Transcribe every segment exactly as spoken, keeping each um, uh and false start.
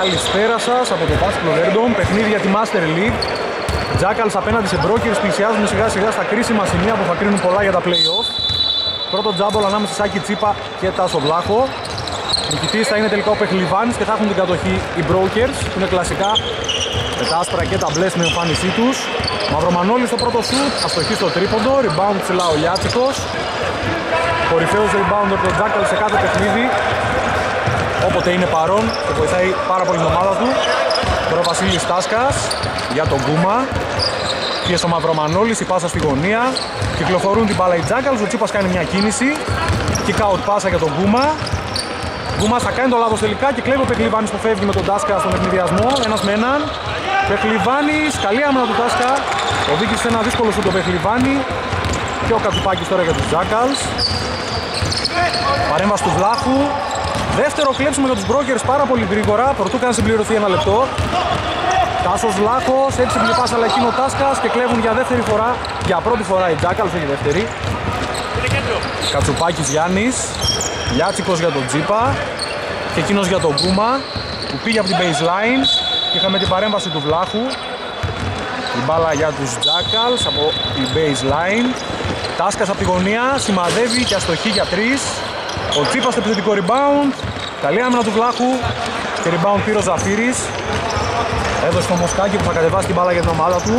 Καλησπέρα σας από το Basketball Random, παιχνίδι για τη Master League. Jackals απέναντι σε Brokers πλησιάζουν σιγά σιγά στα κρίσιμα σημεία που θα κρίνουν πολλά για τα play-off. Πρώτο τζάμπολ ανάμεσα σε Σάκη Τσίπα και Τάσο Βλάχο. Νικητής θα είναι τελικά ο Πεχλιβάνης και θα έχουν την κατοχή οι Brokers, που είναι κλασικά με τα άσπρα και τα μπλε στην εμφάνισή τους. Μαυρομανόλης στο πρώτο σουτ, αστοχή στο τρίποντο, rebound ψηλά ο Λιάτσικος. Κορυφαίος rebounder των Jackals σε κάθε παιχνίδι. Όποτε είναι παρόν και βοηθάει πάρα πολύ την ομάδα του. Τώρα ο Βασίλης Τάσκας για τον Γκούμα. Πίεσε ο Μαυρομανόλης, η πάσα στη γωνία. Κυκλοφορούν την μπάλα οι Jackals, ο Τσίπας κάνει μια κίνηση. Kick out πάσα για τον Γκούμα. Γκούμας θα κάνει το λάθος τελικά και κλέβει ο Πεχλιβάνης που φεύγει με τον Τάσκα στον ευνηδιασμό. Ένας με έναν. Πεχλιβάνης, καλή άμυνα του Τάσκα. Οδήγησε σε ένα δύσκολο σου τον Πεχλιβάνη. Και ο Κατσουπάκης τώρα για τους Jackals. Παρέμβαση του Βλάχου. Δεύτερο κλέψιμο για τους Brokers πάρα πολύ γρήγορα. Προτού καν συμπληρωθεί ένα λεπτό. Τάσος Βλάχος, έξυπνη πάσα αλλά εκείνο ο Τάσκας και κλέβουν για δεύτερη φορά. Για πρώτη φορά οι Jackals, όχι δεύτερη. Κατσουπάκης Γιάννης. Λιάτσικος για τον Τζίπα. Και εκείνος για τον Γκούμα που πήγε από την baseline. Και είχαμε την παρέμβαση του Βλάχου. Η μπάλα για τους Jackals από την baseline. Τάσκας από τη γωνία, σημαδεύει και αστοχή για τρεις. Ο Τσίπας στο επιθετικό rebound. Καλή άμυνα του Βλάχου. Και rebound πήρε ο Ζαφύρης. Έδωσε το Μοσκάκι που θα κατεβάσει την μπάλα για την ομάδα του.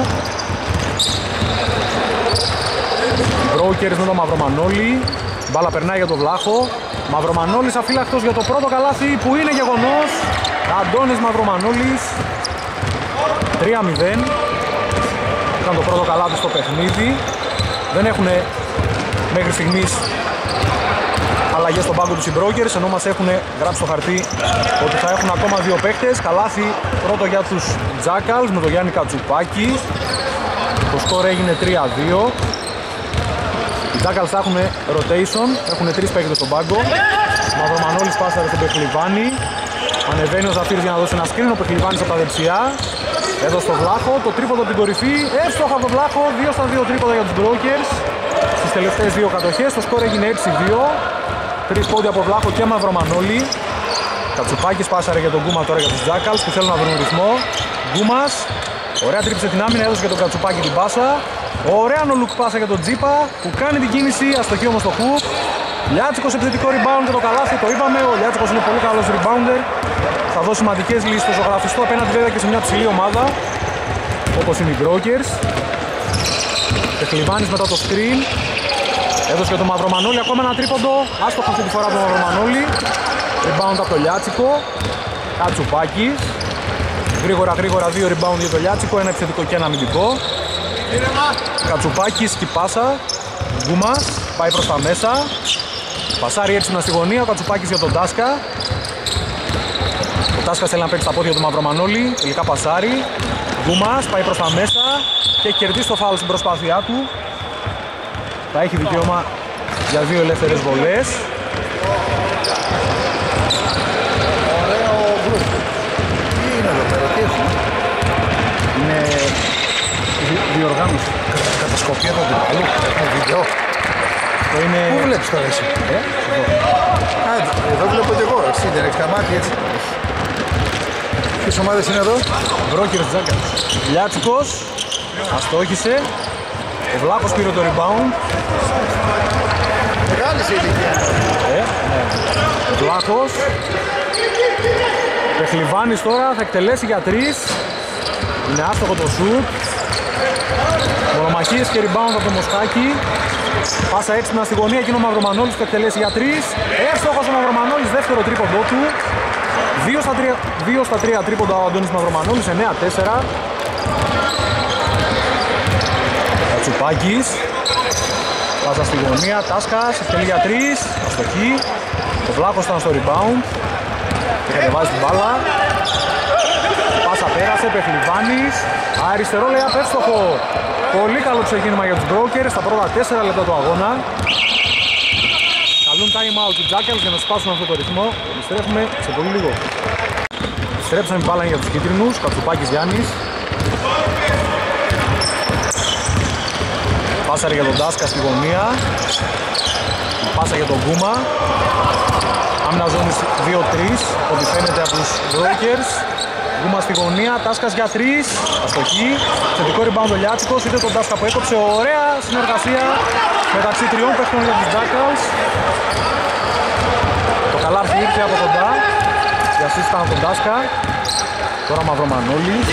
Brokers με τον Μαυρομανόλη. Η μπάλα περνάει για τον Βλάχο. Μαυρομανόλης αφύλακτος για το πρώτο καλάθι που είναι γεγονός. Αντώνης Μαυρομανόλης. τρία μηδέν. Ήταν το πρώτο καλάθι στο παιχνίδι. Δεν έχουν μέχρι στιγμής αλλαγές στον πάγκο τους οι Brokers, ενώ μας έχουν γράψει στο χαρτί ότι θα έχουν ακόμα δύο παίκτες. Καλάθι πρώτο για τους Jackals με τον Γιάννη Κατσουπάκη. Το σκορ έγινε τρία δύο. Οι Jackals θα έχουν rotation, έχουν τρεις παίκτες στον πάγκο. Ο Μαυρομανόλης πάσαρε στον Πεχλιβάνη. Ανεβαίνει ο Ζαφύρης για να δώσει ένα screen, ο Πεχλιβάνης από τα δεξιά. Εδώ στο Βλάχο, το τρίποντο από την κορυφή. Εύστοχα από τον Βλάχο, δύο στα δύο τρίποντα για τους Brokers. Στις τελευταίες δύο κατοχές, το σκορ έγινε έξι δύο. Τρεις πόντια από Βλάχο και Μαυρομανόλη. Κατσουπάκης πάσαρε για τον Γκούμα τώρα για τους Jackals που θέλουν να βρουν ρυθμό. Γκούμας, ωραία τρύψε την άμυνα, έδωσε για τον Κατσουπάκη την πάσα. Ωραία νολουκ πάσα για τον Τζίπα που κάνει την κίνηση, αστοχή όμως το hook. Λιάτσικος επιθετικό rebound και το καλάθι, το είπαμε. Ο Λιάτσικος είναι πολύ καλός rebounder. Θα δώσει σημαντικές λύσεις στο ζωγραφιστό απέναντι βέβαια και σε μια ψηλή ομάδα όπως είναι οι Brokers. Πεχλιβάνης μετά το screen. Έδωσε και τον Μαυρομανόλη ακόμα ένα τρίποντο. Άστοχο αυτή τη φορά τον Μαυρομανόλη. Rebound από το Λιάτσικο. Κατσουπάκη. Γρήγορα γρήγορα δύο rebound για το Λιάτσικο. Ένα επιθετικό και ένα αμυντικό. Κατσουπάκης και πάσα. Γκούμας πάει προς τα μέσα. Πασάρει έξυπνα στη γωνία. Ο Κατσουπάκης για τον Τάσκα. Ο Τάσκας θέλει να παίξει τα πόδια του Μαυρομανόλη. Τελικά πασάρει. Γκούμας πάει προς τα μέσα και κερδίζει το φάουλ στην προσπάθειά του. Θα έχει δικαίωμα για δύο ελεύθερες βολές. Ωραίο γκρουπ. Τι είναι εδώ πέρα, τι έχουμε? Είναι διοργάνωση. Κατασκοπία του αντιπάλου, έχουμε βίντεο. Το είναι... Πού βλέπεις τώρα εσύ? Ε, εδώ. Α, εδώ βλέπω και εγώ, εσύ δεν έχεις τα μάτια έτσι. Ποιες ομάδες είναι εδώ? Brokers Jackals. Λιάτσικος αστόχησε. Ο Βλάχος πήρε το rebound. Μεγάλη σε ηλικία. Ε, ναι. Ο Βλάχος. Πεχλιβάνης τώρα θα εκτελέσει για τρεις. Είναι άστοχο το shoot. Μονομαχίες και rebound από το Μοσκάκι. Πάσα έξυπνα στη γωνία, εκείνο ο Μαυρομανόλης θα εκτελέσει για τρεις. Εύστοχος ο Μαυρομανόλης, δεύτερο τρίποντό του. δύο στα τρία τρίποντα ο Αντώνης Μαυρομανόλης, εννέα τέσσερα. Κατσουπάκης. Πάσα στη γωνία, Τάσκας, εκτελεί για τρεις. Αστοχή. Ο Βλάχος ήταν στο rebound. Και κατεβάζει την μπάλα. Πάσα πέρασε, Πεχλιβάνης. Αριστερό λέει απεύστοχο. Πολύ καλό ξεκίνημα για τους Brokers στα πρώτα τέσσερα λεπτά του αγώνα. Καλούν time out οι Jackals για να σπάσουν αυτό το ρυθμό. Επιστρέφουμε σε πολύ λίγο. Επιστρέψαμε μπάλα για τους κίτρινους. Κατσουπάκης Γιάννης. Πάσαρε για τον Τάσκα στη γωνία. Πάσα για τον Γκούμα. Άμυνα ζώνης δύο τρία, ό,τι φαίνεται από τους Brokers. Γκούμα στη γωνία, Τάσκας για τρεις, αστοχή. Θετικό rebound ο Λιάτσικος, είτε τον Τάσκα που έκοψε. Ωραία συνεργασία μεταξύ τριών παίχτων για τους Jackals. Το καλάθι ήρθε από κοντά, η assist ήταν από τον Τάσκα. Τώρα Μαυρομανόλης.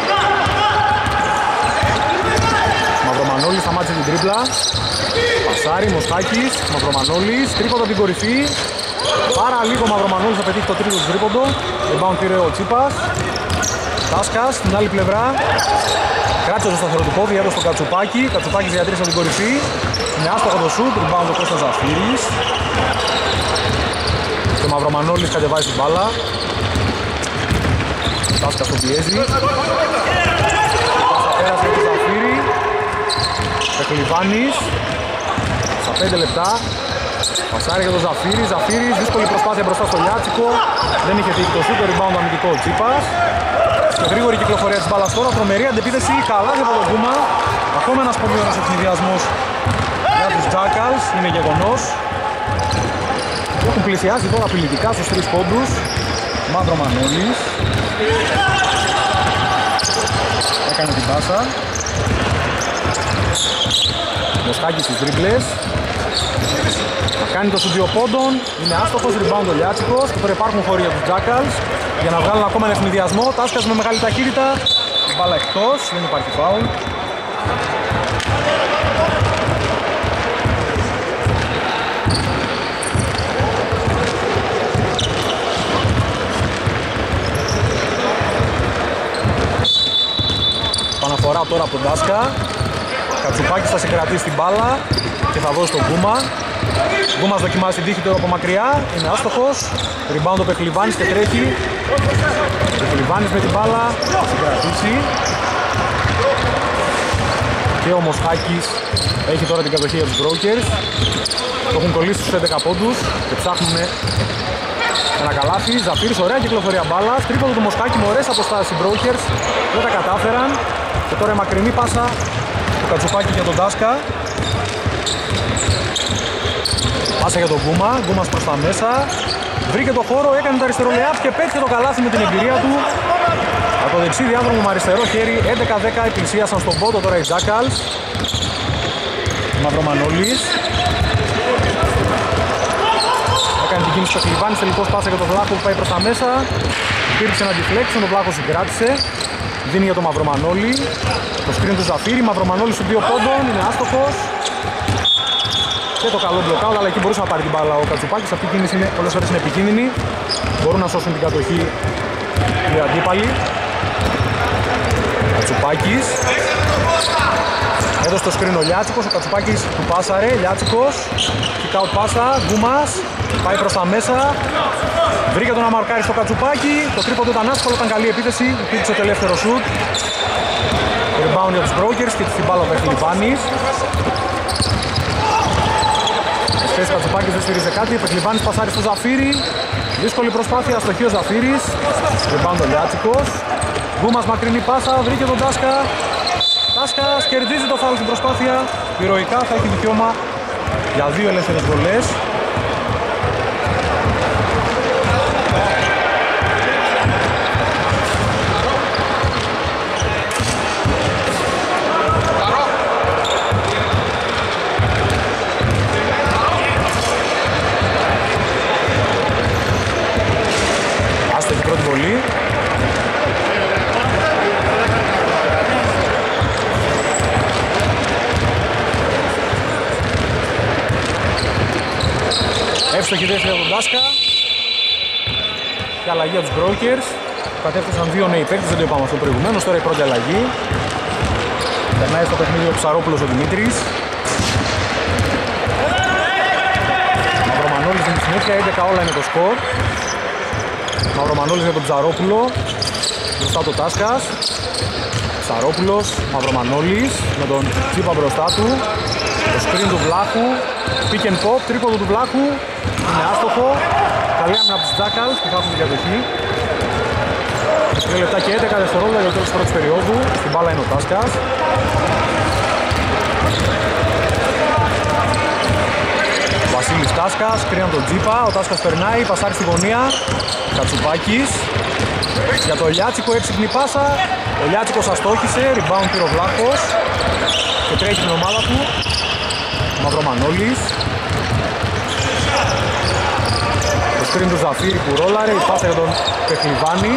Μαυρομανόλης σταμάτησε την τρίπλα. Πασάρι, Μοστάκης, Μαυρομανόλης, τρίποντο από την κορυφή. Πάρα λίγο Μαυρομανόλης θα πετύχει το τρίτο του τρίποντο. Rebound πήρε ο Τσίπας. Τάσκας στην άλλη πλευρά. Κράτησε το σταθερό του πόδι, έδωσε στο Κατσουπάκι. Κατσουπάκης για τρεις από την κορυφή. Είναι άστοχο το σουτ, rebound ο Κώστας Ζαφύρης. Και ο Μαυρομανόλης κατεβάζει την μπάλα. Τάσκας το πιέζει. Πάσα πέρασε από τον Ζαφύρη. Πεχλιβάνης. Στα πέντε λεπτά. Πασάρι για τον Ζαφύρη. Ζαφύρης, δύσκολη προσπάθεια μπροστά στο Λιάτσικο. Δεν είχε τύχει το σουτ, το rebound αμυντικό ο Τσίπας. Και γρήγορη κυκλοφορία της μπάλας τώρα. Τρομερή αντεπίθεση. Καλά από τον Γκούμα. Ακόμα ένας πολύ ωραίος ευνηδιασμός για τους Jackals. Είναι γεγονός. Έχουν πλησιάσει τώρα απειλητικά στους τρεις πόντους. Μαυρομανόλης. Έκανε την πάσα. Μοσκάκης στις τρίπλες. Κάνει το στους δύο πόντων. Είναι άστοχος, rebound ο Λιάτσικος. Και τώρα υπάρχουν χώροι για τους Jackals για να βγάλουν ακόμα ένα ευνηδιασμό. Τάσκας με μεγάλη ταχύτητα. Η μπάλα εκτός, δεν υπάρχει φάουλ. Παναφορά τώρα από τον Τάσκα. Κατσουπάκης θα συγκρατήσει την μπάλα και θα δώσει τον Γκούμα. Γκούμας δοκιμάζει την τύχη του από μακριά, είναι άστοχος. Rebound ο Πεχλιβάνης και τρέχει. Πεχλιβάνης με την μπάλα, θα συγκρατήσει. Και ο Μοσχάκης έχει τώρα την κατοχή για τους Brokers. Το έχουν κολλήσει στους έντεκα πόντους και ψάχνουν ένα καλάθι. Ζαφύρης, ωραία κυκλοφορία μπάλα. Τρίποντο του Μοσχάκη με ωραίες αποστάσεις οι Brokers. Δεν τα κατάφεραν. Και τώρα η μακρινή πάσα του Κατσουπάκη για τον Τάσκα. Πάσα για τον Γκούμα, Γκούμας προς τα μέσα. Βρήκε το χώρο, έκανε το αριστερό λεάπ και πέτυχε το καλάθι με την εμπειρία του. Από το δεξί διάδρομο με αριστερό χέρι, έντεκα δέκα πλησίασαν στον πόντο τώρα οι Jackals. Μαυρομανόλης. Έκανε την κίνηση στο Κλιβάνης, τελικός πάσα για τον Βλάχο που πάει προς τα μέσα. Υπήρξε ένα deflection, ο Βλάχος συγκράτησε. Δίνει για τον Μαυρομανόλη. Το screen του Ζαφύρη, Μαυρομανόλης των δύο πόντων, είναι άστοχος. Και το καλό μπλοκάουτ, αλλά εκεί μπορούσε να πάρει την μπάλα ο Κατσουπάκης. Αυτή η κίνηση είναι, πολλές φορές είναι επικίνδυνη. Μπορούν να σώσουν την κατοχή οι αντίπαλοι. Κατσουπάκης. Έδωσε το screen ο Λιάτσικος, ο Κατσουπάκης του πάσαρε, Λιάτσικος. Kick out πάσα, Γκούμας, πάει προς τα μέσα. Βρήκε τον να μαρκάρει στο Κατσουπάκι. Το τρίποντο ήταν άσχολο, ήταν καλή επίθεση. Υπήρξε το ελεύθερο σουτ. Rebound για τους Brokers και την μπάλα ο Πεχλιβάνης. Εσπέση Κατσουπάκης δεν στηρίζει κάτι. Πεχλιβάνης πασάρει στο Ζαφύρι. Δύσκολη προσπάθεια, αστοχή ο Ζαφύρης. Rebound ο Λιάτσικος. Γκούμας μακρινή πάσα, βρήκε τον Τάσκα. Τάσκας κερδίζει το φάουλ στην προσπάθεια. Ηρωικά θα έχει δικαίωμα για δύο ελεύθερες βολές. Άστοχη πρώτη βολή. Εύστοχη δεύτερη από τον Τάσκα. Και αλλαγή από τους Brokers. Κατέφτασαν δύο νέοι παίκτες, δεν το είπαμε αυτό προηγουμένως. Τώρα η πρώτη αλλαγή. Περνάει στο παιχνίδι ο Ψαρόπουλος ο Δημήτρης. Μαυρομανόλης με τη συνέχεια, έντεκα όλα είναι το σκορ. Μαυρομανόλης για τον Ψαρόπουλο. Μπροστά το Τάσκας. Ψαρόπουλος, Μαυρομανόλης με τον Τσίπα μπροστά του. Το screen του Βλάχου. Pick and pop, τρίποντο του Βλάχου. Είναι άστοχο. Καλή άμυνα από τους Jackals που θα έχουν την κατοχή. τρία λεπτά και έντεκα δευτερόλεπτα για το τέλος της πρώτης περίοδου. Στην μπάλα είναι ο Τάσκας. Βασίλης Τάσκας, κρίναν τον Τζίπα, ο Τάσκας περνάει, πασάρει στη γωνία. Κατσουπάκης για το Λιάτσικο, έξυπνη πάσα. Ο Λιάτσικος αστόχησε, rebound πήρε ο Βλάχος και τρέχει την ομάδα του. Μαυρομανόλης. Το σκριν του Ζαφύρη που ρόλαρε, η πάσα για τον Πεχλιβάνη.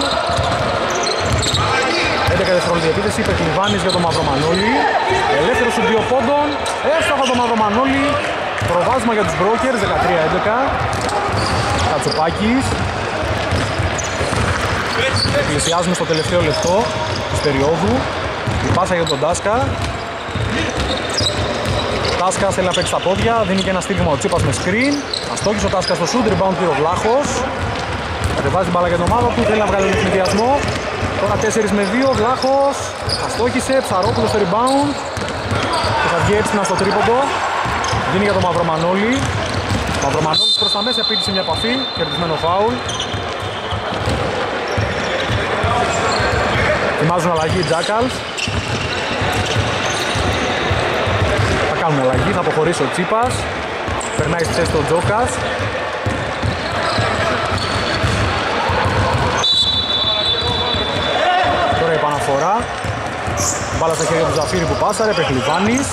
έντεκα δευτερόλεπτη επίθεση, Πεχλιβάνης για τον Μαυρομανόλη. Ελεύθερος σου δύο πόντων, έστοχα τον Μαυρομανόλη. Προβάδισμα για τους Brokers, δεκατρία έντεκα. Κατσουπάκης. Πλησιάζουμε στο τελευταίο λεπτό της περίοδου. Η πάσα για τον Τάσκα. Τάσκα θέλει να παίξει τα πόδια, δίνει και ένα στήριγμα ο Τσίπας με screen. Αστόχησε ο Τάσκα στο shoot, rebound πήρε ο Βλάχος. Κατεβάζει την μπάλα για την ομάδα του, θέλει να βγάλει τον ευνηδιασμό. Τώρα τέσσερα με δύο, Βλάχος. Αστόχησε, Ψαρόπουλος στο rebound. Και θα βγει έψινα στο τρίποντο. Δίνει για τον Μαυρομανόλη. Μαυρομανόλης προς τα μέσα επίτησε μια επαφή, κερδισμένο φάουλ. Ετοιμάζουν αλλαγή οι Jackals. Θα κάνουν αλλαγή, θα αποχωρήσει ο Τσίπας. Περνάει στη θέση του Τζόκας. Τώρα η επαναφορά. Μπάλα στα χέρια του Ζαφύρη που πάσαρε, Πεχλιβάνης.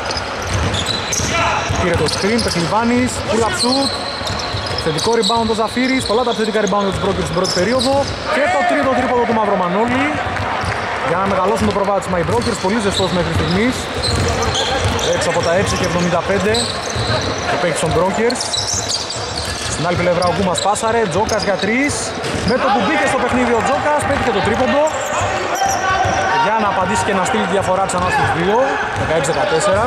Πήρε το screen, Πεχλιβάνης, pull-up shoot. Θετικό rebound ο Ζαφύρης, πολλά τα θετικά rebound για τους Brokers στην πρώτη περίοδο. Και το τρίτο τρίποδο του Μαυρομανόλη. Για να μεγαλώσουν το προβάδισμα οι Brokers, πολύ ζεστός μέχρι στιγμής. Έξω από τα έξι και εβδομήντα πέντε το παίκτης των Brokers. Στην άλλη πλευρά ο Γκούμας πάσαρε, Τζόκας για τρεις. Με το που μπήκε στο παιχνίδι ο Τζόκας, πέτυχε το τρίποντο. Για να απαντήσει και να στείλει τη διαφορά ξανά στους δύο, δεκαέξι δεκατέσσερα.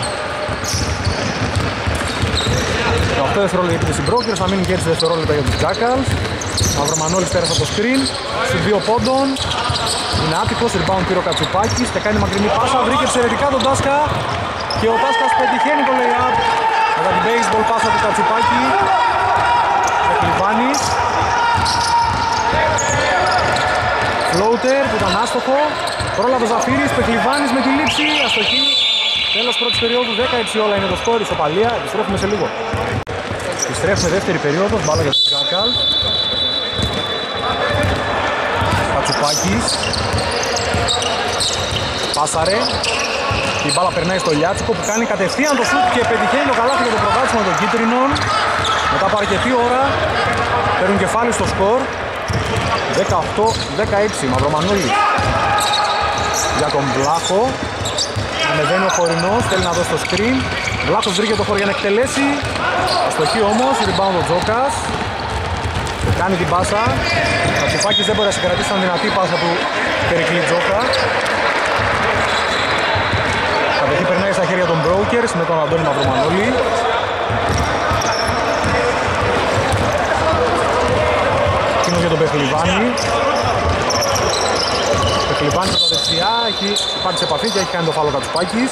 δεκαοκτώ δευτερόλεπτα επίθεση Brokers, θα μείνουν και έτσι δευτερόλεπτα για τους Jackals. Μαυρομανόλης πέρασε από το screen, στους δύο πόντων. Είναι άτυχος, rebound πήρε ο Κατσουπάκης και κάνει μακρινή πάσα, βρήκε εξαιρετικά τον Τάσκα. Και ο Τάσκας πετυχαίνει το lay-up μετά την baseball πάσα του Κατσουπάκη. Πεχλιβάνης. Floater που ήταν άστοχο. Πρόλαβε ο Ζαφύρης, Πεχλιβάνης με τη λήψη, αστοχή. Τέλος πρώτης περίοδου, δέκα έξι όλα είναι το σκόρ, ισοπαλία. Επιστρέφουμε σε λίγο. Επιστρέφουμε δεύτερη περίοδο, μπάλα για τους Jackals. Κατσουπάκης. Πάσαρε. Η μπάλα περνάει στο Λιάτσικο που κάνει κατευθείαν το σουτ και πετυχαίνει το καλάθι για το προβάδισμα των κίτρινων. Μετά από αρκετή ώρα παίρνουν κεφάλι στο σκορ. δεκαοκτώ δεκαέξι. Μαυρομανόλη για τον Βλάχο. Ανεβαίνει ο Χωρινός, θέλει να δώσει το screen. Βλάχος βρήκε το χώρο για να εκτελέσει. Αστοχή όμως, rebound ο Τζόκας. Κάνει την πάσα. Ο Τσιφάκης δεν μπορεί να συγκρατήσει την δυνατή πάσα του Περικλή Τζόκα. Κατοχή περνάει στα χέρια των Brokers με τον Αντώνη Μαυρομανόλη. Εκείνος για τον Πεχλιβάνη. Πεχλιβάνη από τα δεξιά, έχει πάρει σε επαφή και έχει κάνει το φάλο Κατσουπάκης.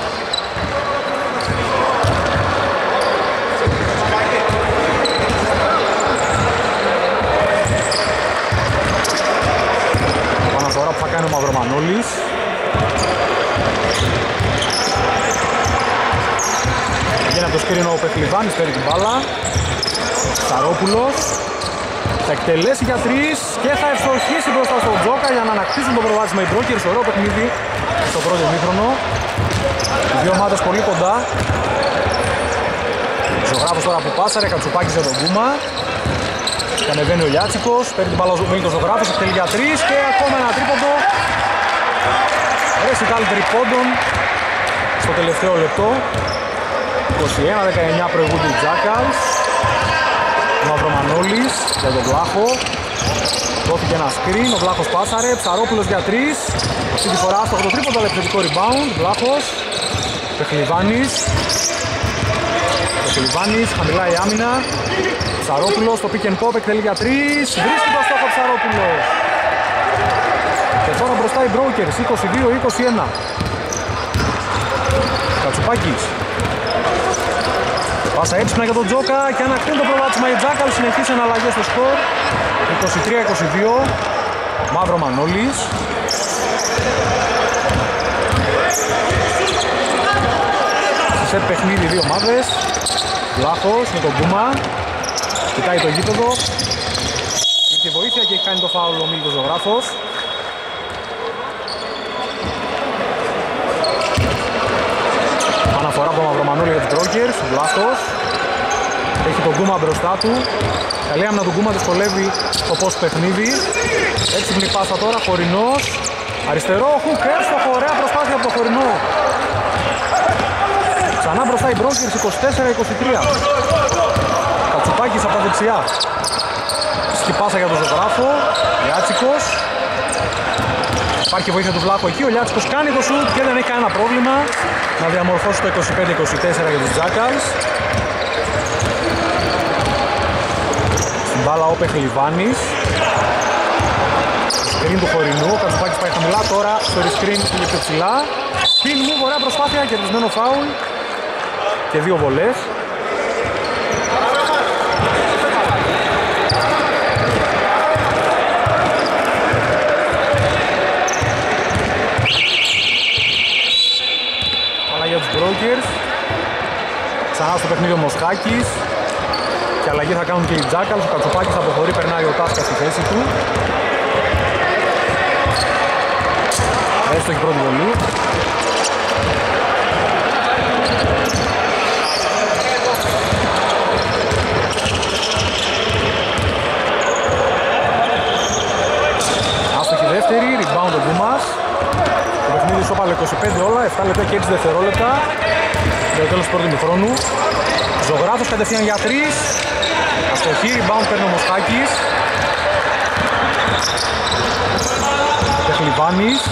Επαναφορά που θα κάνει ο Μαυρομανόλης. Γίνει από το σκρίνο ο Πεχλιβάνης, παίρνει την μπάλα. Σαρόπουλος θα εκτελέσει για τρεις και θα ευστοχίσει μπροστά στον Τζόκα για να ανακτήσουν το προβάδισμα οι Brokers. Ωραίο παιχνίδι στο πρώτο ημίχρονο. Οι δύο ομάδες πολύ κοντά. Ζωγράφος τώρα που πάσαρε, Κατσουπάκης για τον Γκούμα. Και ανεβαίνει ο Λιάτσικος, παίρνει την μπάλα ο Ζωγράφος, εκτελεί για τρεις και ακόμα ένα τρίποντο. Ρεσιτάλ τριπόντων στο τελευταίο λεπτό. είκοσι ένα δεκαεννιά προηγούνται οι Jackals. Μαυρομανόλης για τον Βλάχο. Δόθηκε ένα screen, ο Βλάχος πάσαρε, Ψαρόπουλος για τρεις. Αυτή τη φορά άστοχο το τρίποντο, αλλά επιθετικό rebound. Βλάχος, Πεχλιβάνης. Πεχλιβάνης, χαμηλά η άμυνα. Ψαρόπουλος, το pick and pop, εκτελεί για τρεις. Βρίσκει το στόχο Ψαρόπουλος. Και τώρα μπροστά οι Brokers, είκοσι δύο είκοσι ένα. Κατσουπάκης. Πάσα έψινα για τον Τζόκα και ανακτούν το προβάδισμα οι Jackals, συνεχίσαν αλλαγές στο σκορ. είκοσι τρία είκοσι δύο. Μαυρομανόλης. Στη σε παιχνίδι δύο ομάδες. Βλάχος με τον Κούμα. Κοιτάει το γήπεδο. Είχε βοήθεια και έχει κάνει το φάουλ ο Μίλτος Ζωγράφος. Αναφορά από τον Μαυρομανούλη για τους Brokers. Βλάχος. Έχει τον Κούμα μπροστά του. Καλή άμυνα του Κούμα, δυσκολεύει το post παιχνίδι. Έξυπνη πάσα τώρα, Χωρινός. Αριστερό, χουκ, εύστοχο, ωραία προσπάθεια από το Χωρινό. Ξανά μπροστά οι Brokers, είκοσι τέσσερα είκοσι τρία. Κατσουπάκης από τα δεξιά. Στη πάσα για τον Ζωγράφο. Λιάτσικος. Υπάρχει βοήθεια του Βλάχου εκεί, ο Λιάτσικος κάνει το σουτ και δεν έχει κανένα πρόβλημα να διαμορφώσει το είκοσι πέντε είκοσι τέσσερα για τους Jackals. Στην μπάλα ο Πεχλιβάνης. Screen του Χωρινού, ο Κατσουπάκης πάει χαμηλά, τώρα στο re-screen πήγε πιο ψηλά. Spin move, ωραία προσπάθεια, κερδισμένο φάουλ και δύο βολές. Για τους Brokers. Ξανά στο παιχνίδι ο Μοσχάκης. Και αλλαγή θα κάνουν και οι Jackals. Ο Κατσοπάκης αποχωρεί, περνάει ο Τάσκα στη θέση του. Έστω έχει πρώτη βολή. Άστοχη δεύτερη, rebound ο Γκούμας. Το παιχνίδι σώπαλε είκοσι πέντε όλα, επτά λεπτά και έξι δευτερόλεπτα για το τέλος του πρώτου ημιχρόνου. Ζωγράφος κατευθείαν για τρεις. Αστοχή, rebound παίρνει ο Μοσχάκης. Πεχλιβάνης.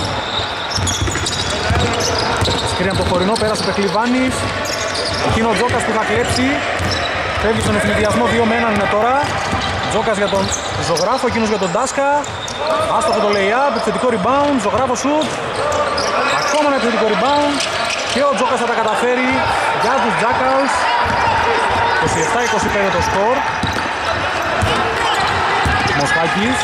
Σκρίνει από το Χωρινό, πέρασε ο Πεχλιβάνης. Εκείνο ο Τζόκας που θα κλέψει. Φεύγει στον ευθυνδιασμό, δύο με έναν είναι τώρα. Τζόκας για τον Ζωγράφο, εκείνος για τον Τάσκα. Άστοχο το lay-up, επιθετικό rebound, Ζωγράφο shoot. Ακόμα ένα επιθετικό rebound. Και ο Τζόκας θα τα καταφέρει για τους Jackals. είκοσι επτά είκοσι πέντε το σκορ. Μοσχάκης.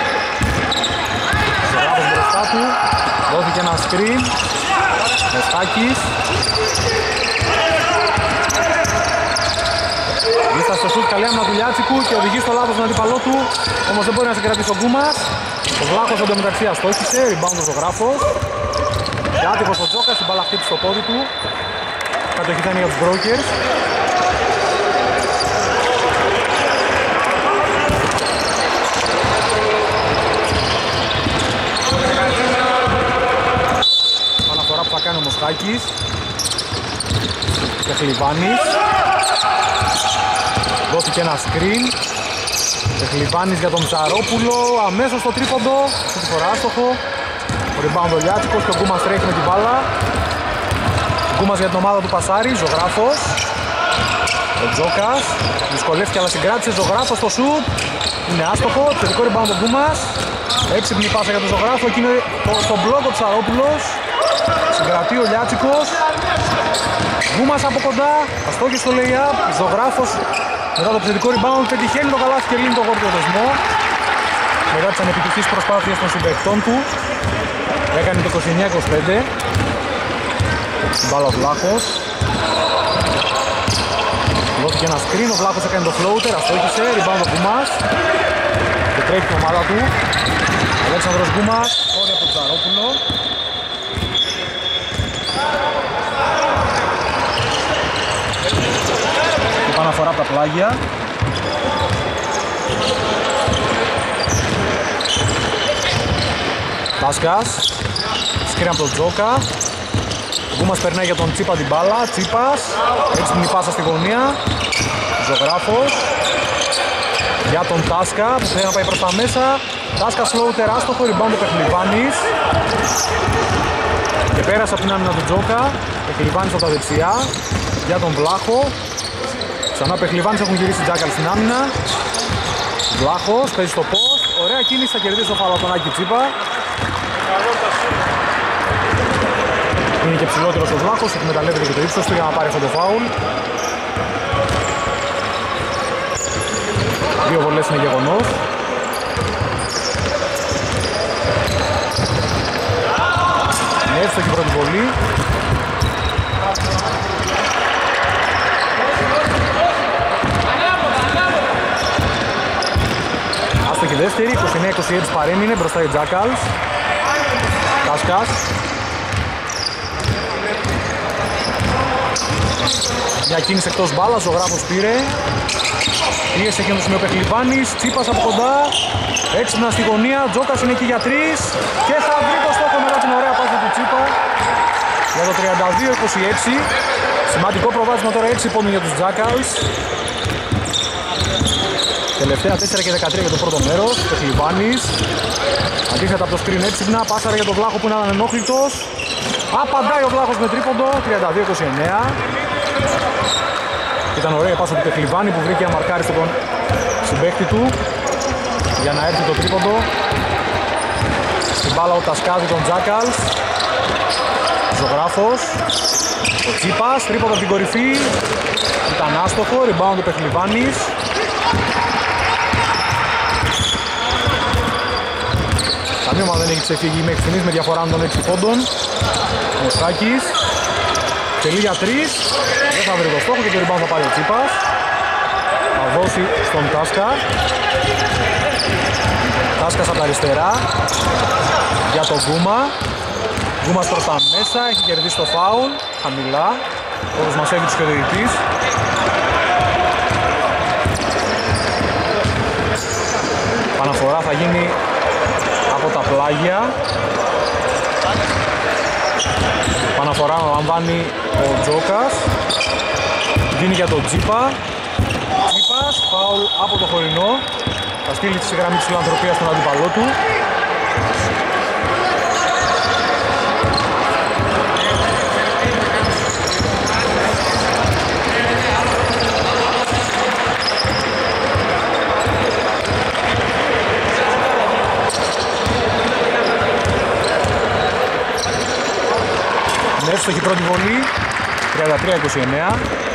Ζωγράφος μπροστά του. Δόθηκε ένα screen. Μοσχάκης. Λίστα στο σουτ, καλή άμυνα του Λιάτσικου και οδηγεί στο λάθος τον αντίπαλό του. Όμως δεν μπορεί να συγκρατήσει ο Γκούμας. Ο Βλάχος εντωμεταξύ αστόχησε, rebound ο Ζωγράφος. Και άτυχος ο Τζόκας, την μπάλα χτύπησε στο πόδι του. Κατοχή θα είναι για τους Brokers. Αναφορά που θα κάνει ο Μοσχάκης. Και Χλιβάνης. Δόθηκε ένα screen. Πεχλιβάνης για τον Ψαρόπουλο. Αμέσως στο τρίποντο. Αυτή τη φορά άστοχο. Ο rebound ο Λιάτσικος και ο Γκούμας τρέχει με την μπάλα. Ο Γκούμας για την ομάδα του πασάρι. Ζωγράφος. Ο Τζόκας. Δυσκολεύτηκε αλλά συγκράτησε. Ζωγράφος στο σουτ. Είναι άστοχο. Θετικό rebound ο Γκούμας. Έξυπνη πάσα για τον Ζωγράφο. Εκεί είναι στον μπλοκ ο Ψαρόπουλος. Συγκρατεί ο Λιάτσικος. Γκούμας από κοντά. Αστόχησε στο lay-up. Ζωγράφος μετά το επιθετικό rebound πετυχαίνει το καλάθι και λύνει το γόρτιο δεσμό. Μετά τις ανεπιτυχείς προσπάθειες των συμπαικτών του. Έκανε το είκοσι εννιά είκοσι πέντε. Μπάλα ο Βλάχος. Δόθηκε ένα screen, ο Βλάχος έκανε το floater, αστόχησε, rebound ο Γκούμας. Και τρέχει την ομάδα του. Αλέξανδρος Γκούμας, όρια από τον Ψαρόπουλο. Επαναφορά από τα πλάγια. Τάσκας. Σκρίνει από τον Τζόκα. Ο Γκούμας περνάει για τον Τσίπα την μπάλα. Τσίπας. Έξυπνη πάσα στη γωνία. Ζωγράφος. Για τον Τάσκα που θέλει να πάει προς τα μέσα. Τάσκα floater άστοχο. Rebound του Πεχλιβάνης. Και πέρασε από την άμυνα του Τζόκα. Πεχλιβάνης από τα δεξιά. Για τον Βλάχο. Ξανά Πεχλιβάνης έχουν γυρίσει Jackals στην άμυνα. Βλάχος παίζει στο post. Ωραία κίνηση, θα κερδίσει το φάουλ από τον Άκη Τσίπα. Είναι και ψηλότερος ο Βλάχος, εκμεταλλεύεται και το ύψος του για να πάρει αυτό το φάουλ. Δύο βολές είναι γεγονός. Είναι εύστοχη πρώτη βολή. Δεύτερη, είκοσι εννέα είκοσι έξι παρέμεινε μπροστά οι Jackals. Κάσκας. Μια κίνηση εκτός μπάλας, ο Ζωγράφος πήρε. Πίεσε εκείνο το σημείο Πεχλιβάνης, Τσίπας από κοντά. Έξυπνα στη γωνία, Τζόκας είναι εκεί για τρεις. Και θα βρει το στόχο μετά την ωραία πάσα του Τσίπα. Για το τριάντα δύο είκοσι έξι. Σημαντικό προβάδισμα τώρα, έξι πόντων για τους Jackals. Τελευταία τέσσερα και δεκατρία για το πρώτο μέρος. Πεχλιβάνης. Αντίθετα από το screen έξυπνα, πάσαρα για τον Βλάχο που είναι ανενόχλητος. Απαντάει ο Βλάχος με τρίποντο, τριάντα δύο είκοσι εννέα. Ήταν ωραία η πάσα του Πεχλιβάνη που βρήκε αμαρκάριστο τον συμπαίχτη του για να έρθει το τρίποντο. Στην μπάλα ο Τασκάδη των Jackals. Ζωγράφος. Ο Τσίπας, τρίποντο από την κορυφή. Ήταν άστοχο, rebound του Πεχλιβάνης. Καμία ομάδα δεν έχει ξεφύγει μέχρι στιγμής με διαφορά των έξι πόντων. Ο Σάκης. Τελεί για τρεις. Δεν θα βρει το στόχο και το rebound θα πάρει ο Τσίπας. Θα δώσει στον Τάσκα. Τάσκας από τα αριστερά. Για τον Γκούμα. Γκούμας προς τα μέσα. Έχει κερδίσει το φάουλ. Χαμηλά. Όπως μας έχει τους και ο διαιτητής. Παναφορά θα γίνει από τα πλάγια. Παναφορά λαμβάνει ο Τζόκας. Δίνει για τον Τσίπα. Τσίπας, φάουλ από το χωρινό. Θα στείλει τη γραμμή της φιλανθρωπίας στον αντίπαλό του. Εύστοχη πρώτη βολή, τριάντα τρία είκοσι εννέα.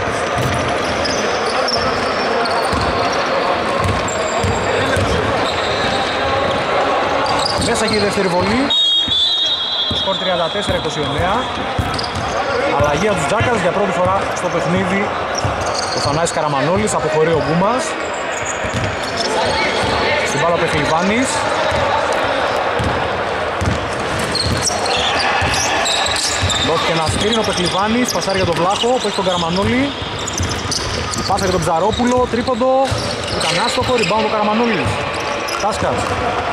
Μέσα και η δεύτερη βολή, σκορ τριάντα τέσσερα είκοσι εννέα. Αλλαγή από τους Jackals για πρώτη φορά στο παιχνίδι. Ο Θανάσης Καραμανόλης, αποχωρεί ο Γκούμας. Στην μπάλα Πεχλιβάνης. Δόθηκε ένα σκριν, ο Πεχλιβάνης, πασάρει για τον Βλάχο που έχει τον Καραμανόλη. Πάσα για τον Ψαρόπουλο, τρίποντο, ήταν άστοχο, rebound ο Καραμανόλης. Τάσκας.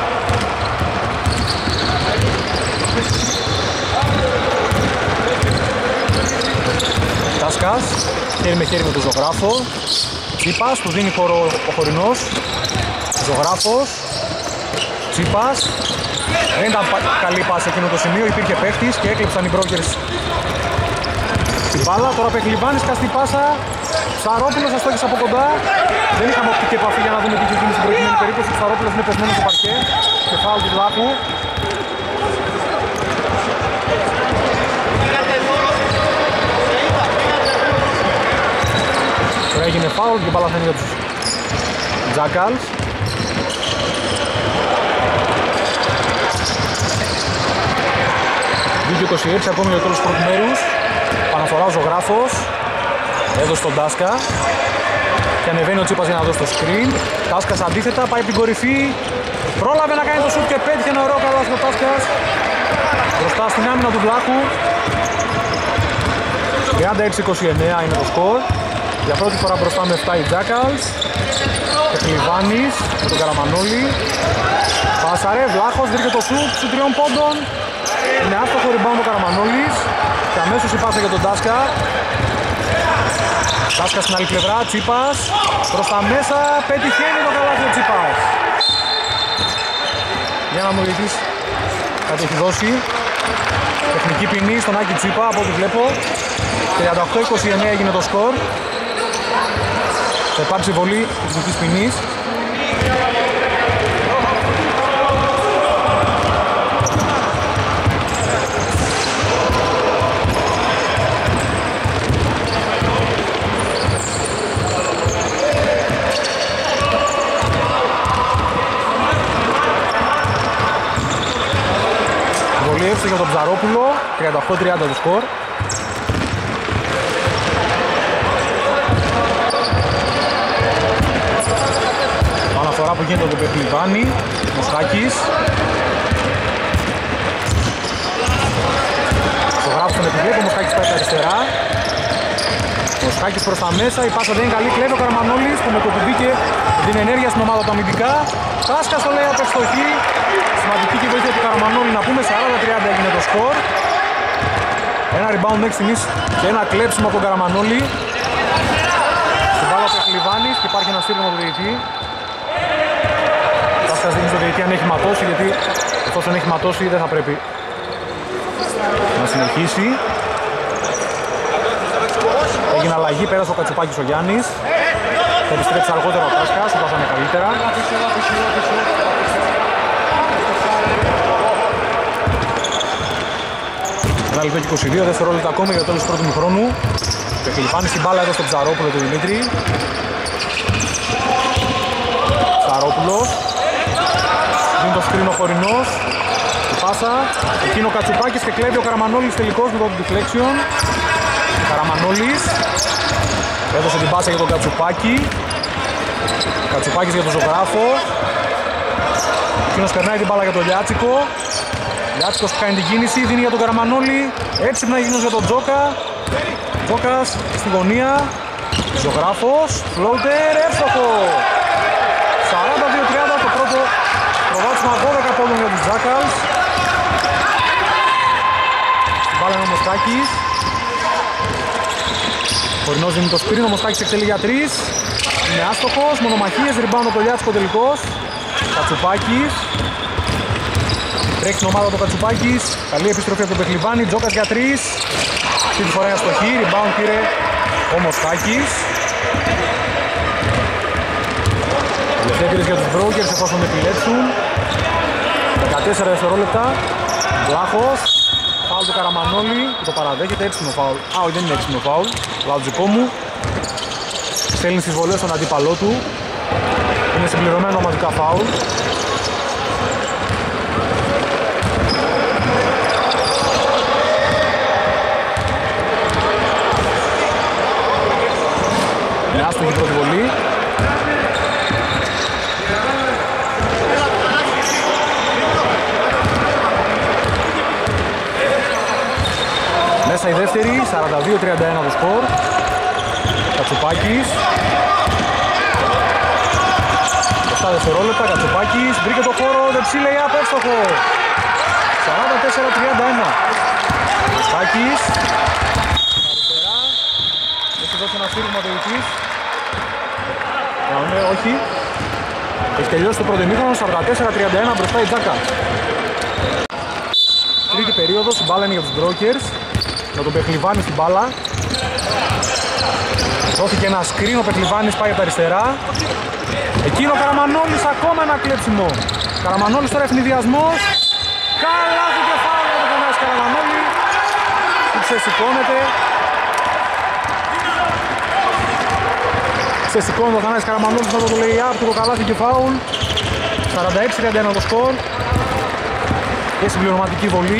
Τάσκας, χέρι με χέρι με τον Ζωγράφο. Τσίπας, του δίνει χώρο ο χωρινός. Ζωγράφος. Τσίπας. Δεν ήταν καλή πάση εκείνο το σημείο, υπήρχε παίχτης και έκλειψαν οι Brokers την μπάλα. Τώρα Πεχλιβάνης καστή πάσα. Ψαρόπουλος αστόχησε από κοντά. Δεν είχαμε οπτική επαφή για να δούμε τι είχε γίνει στην προηγούμενη περίπτωση. Ο Ψαρόπουλος είναι πεσμένος στο παρκέ και φάουλ του Βλάχου. Τώρα έγινε φάουλ και η μπάλα θα είναι για τους Jackals. δύο είκοσι έξι ακόμη για το τέλος πρώτου μέρους. Παναφορά ο Ζωγράφος. Έδωσε τον Τάσκα. Και ανεβαίνει ο Τσίπας για να δώσει το screen. Τάσκας αντίθετα, πάει από την κορυφή. Πρόλαβε να κάνει το σουτ και πέτυχε ένα ωραίο καλάθι ο Τάσκας. Μπροστά στην άμυνα του Βλάχου. τριάντα έξι είκοσι εννέα είναι το σκορ. Για πρώτη φορά μπροστά με επτά οι Jackals. Πεχλιβάνης με τον Καραμανόλη. Πάσαρε, Βλάχος βρήκε το σουτ σου τριών πόντων. Είναι άστοχο rebound ο Καραμανόλης. Και αμέσως η πάσα για τον Τάσκα. Τάσκα στην άλλη πλευρά, Τσίπας. Προς τα μέσα, πετυχαίνει το καλάθι ο Τσίπας. Για να μου ρωτήσεις, κάτι έχει δώσει. Τεχνική ποινή στον Άκη Τσίπα, από ό,τι βλέπω. τριάντα οκτώ είκοσι εννέα έγινε το σκορ. Θα υπάρξει βολή τεχνικής ποινής. Για τον Ψαρόπουλο, τριάντα οκτώ τριάντα το σκορ. Πάνω διαφορά που γίνεται από τον Πεχλιβάνη. Μοσχάκης. Το γράφει με τη βλέπω, ο Μοσχάκης πάει στα αριστερά. Μοσχάκης προς τα μέσα, η πάσα δεν είναι καλή, κλέβει ο Καραμανόλης που με το που μπήκε την ενέργεια στην ομάδα του αμυντικά. Τάσκα στο λέει απευστοχή. Σημαντική και βοήθεια του Καραμανόλη, να πούμε σαράντα τριάντα έγινε το σκορ. Ένα rebound μέχρι στιγμής και ένα κλέψιμο από τον Καραμανόλη. Στην μπάλα του Πεχλιβάνης και υπάρχει ένα στήριγμα του διαιτητή. Τάσκας δίνει στο διαιτητή αν έχει ματώσει, γιατί εφόσον έχει ματώσει δεν θα πρέπει να συνεχίσει. Έγινε αλλαγή, πέρασε ο Κατσουπάκης ο Γιάννης. Θα επιστρέψει αργότερα ο Τάσκας, που πάσανε καλύτερα. Ένα λεπτό και είκοσι δύο, δευτερόλεπτα ακόμη για το τέλος του πρώτου χρόνου. Πεχλιβάνης την μπάλα εδώ στο Ψαρόπουλο του Δημήτρη. Ψαρόπουλος. Δίνει το σκρίνο χωρινός. Η πάσα. Εκείνο ο Κατσουπάκης και κλέβει ο Καραμανόλης τελικός με το deflection. Καραμανόλης. Έδωσε την πάσα για τον Κατσουπάκη. Κατσουπάκης για τον Ζωγράφο. Εκείνος περνάει την μπάλα για τον Λιάτσικο. Λιάτσικος που κάνει την κίνηση, δίνει για τον Καραμανόλη. Έξυπνα γίνος για τον Τζόκα. Τζόκας στη γωνία. Ζωγράφος. Φλόουτερ, εύστοχο. σαράντα δύο τριάντα το πρώτο προβάδισμα, δώδεκα πόντων για τους Jackals. Στην μπάλα είναι ο Μοσκάκης. Χωρινός δίνει το σπίριν, ο Μοσκάκης εκτελεί για τρεις. Είναι άστοχος, μονομαχίες, rebound από το Λιάτσικο τελικός. Κατσουπάκης. Τρέχει την ομάδα του Κατσουπάκης. Καλή επιστροφή από τον Πεχλιβάνη. Τζόκας για τρεις. Αυτή τη φορά είναι αστοχή. Rebound πήρε ο Μοσκάκης. Τελευταία για τους Brokers εφόσον επιλέξουν. δεκατέσσερα δευτερόλεπτα. Βλάχος. Φάουλ του Καραμανόλη που το παραδέχεται. Έξιμο φάουλ. Α, όχι, δεν είναι έξιμο φάουλ. Λαουτζικό μου. Στέλνει στις βολές στον αντίπαλό του. Είναι συμπληρωμένο ομαδικά φάουλ. Είναι άστοχη πρώτη βολή. Μέσα η δεύτερη, σαράντα δύο τριάντα ένα το σκορ. Κατσουπάκης. επτά δευτερόλεπτα, Κατσουπάκης. Βρήκε το χώρο, δεξί λέει απέστοχο. σαράντα τέσσερα τριάντα ένα. Κατσουπάκης. Αριστερά. Έχει δώσει ένα στήριγμα το διαιτητής. Ναι, όχι. Έχει τελειώσει το πρώτο ημίχρονο, σαράντα τέσσερα τριάντα ένα μπροστά η Τζάκα. Τρίτη περίοδος, η μπάλα είναι για τους Brokers. Με τον Πεχλιβάνη στην μπάλα. Δόθηκε ένα screen, ο Πεχλιβάνης πάει από τα αριστερά. Εκείνο ο Καραμανόλης, ακόμα ένα κλέψιμο. Καραμανόλης τώρα ευνηδιασμός. Καλά του κεφάλι από τον Άσο Καραμανόλη. Που ξεσηκώνεται. Ξεσηκώνεται ο Θανάσης Καραμανόλης μετά το lay-up του, το καλάθι και φάουλ. σαράντα έξι τριάντα ένα το σκορ. Και συμπληρωματική βολή.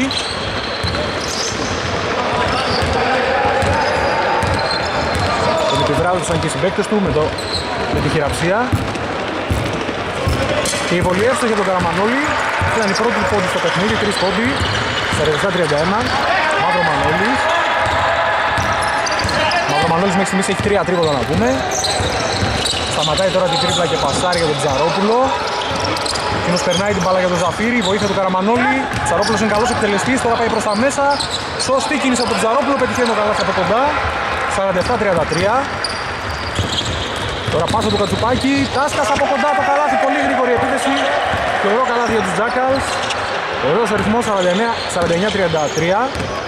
Τον επιβράδυσαν και οι συμπαίκτες του με, το, με τη χειραψία. Και η βολή εύστοχη για τον Καραμανόλη. Ήταν η πρώτη πόντη στο παιχνίδι, τρεις πόντι. σαράντα επτά τριάντα ένα. Μαύρο Μανόλης. Μαύρο Μανόλης μέχρι στιγμής έχει τρία τρίποντα να πούμε. Σταματάει τώρα την τρίπλα και πασάρει για τον Ψαρόπουλο. Εκείνος περνάει την μπάλα για τον Ζαφύρη, βοήθεια του Καραμανόλη. Ψαρόπουλος είναι καλός εκτελεστής, τώρα πάει προς τα μέσα. Σωστή κίνηση από τον Ψαρόπουλο, πετυχαίνει το καλάθι από κοντά. σαράντα επτά τριάντα τρία. Τώρα πάσα του Κατσουπάκη, Τάσκας από κοντά το καλάθι, πολύ γρήγορη επίθεση. Και ωραίο καλάθι για τους Jackals. Ωραίος αριθμός, σαράντα εννιά τριάντα τρία.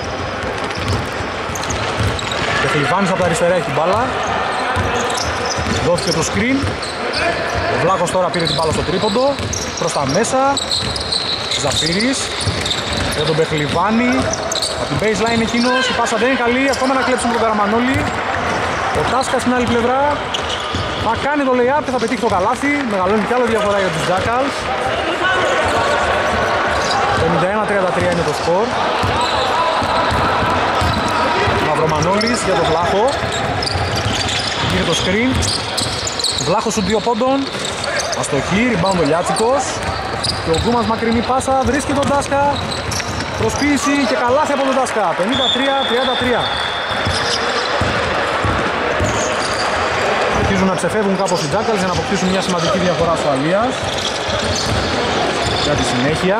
Και Πεχλιβάνης από τα αριστερά έχει την μπάλα. Δόθηκε το screen. Ο Βλάχος τώρα πήρε την μπάλα στο τρίποντο. Προς τα μέσα. Ζαφύρης. Για τον Πεχλιβάνη. Από την baseline εκείνος. Η πάσα δεν είναι καλή. Ακόμα να κλέψουμε τον Καραμανόλη. Ο Τάσκας στην άλλη πλευρά. Θα κάνει το lay-up και θα πετύχει το καλάθι. Μεγαλώνει κι άλλο διαφορά για τους Jackals. πενήντα ένα τριάντα τρία είναι το σκορ. Μαυρομανόλης για τον Βλάχο. Γύρει το screen. Βλάχος σου δύο πόντων. Αστοχή, rebound ο Λιάτσικος. Και ο Γκούμας μακρινή πάσα, βρίσκει τον Ντάσκα. Προσποίηση και καλάθι από τον Ντάσκα. πενήντα τρία τριάντα τρία. Αρχίζουν να ξεφεύγουν κάπως οι Jackals για να αποκτήσουν μια σημαντική διαφορά ασφαλείας για τη συνέχεια.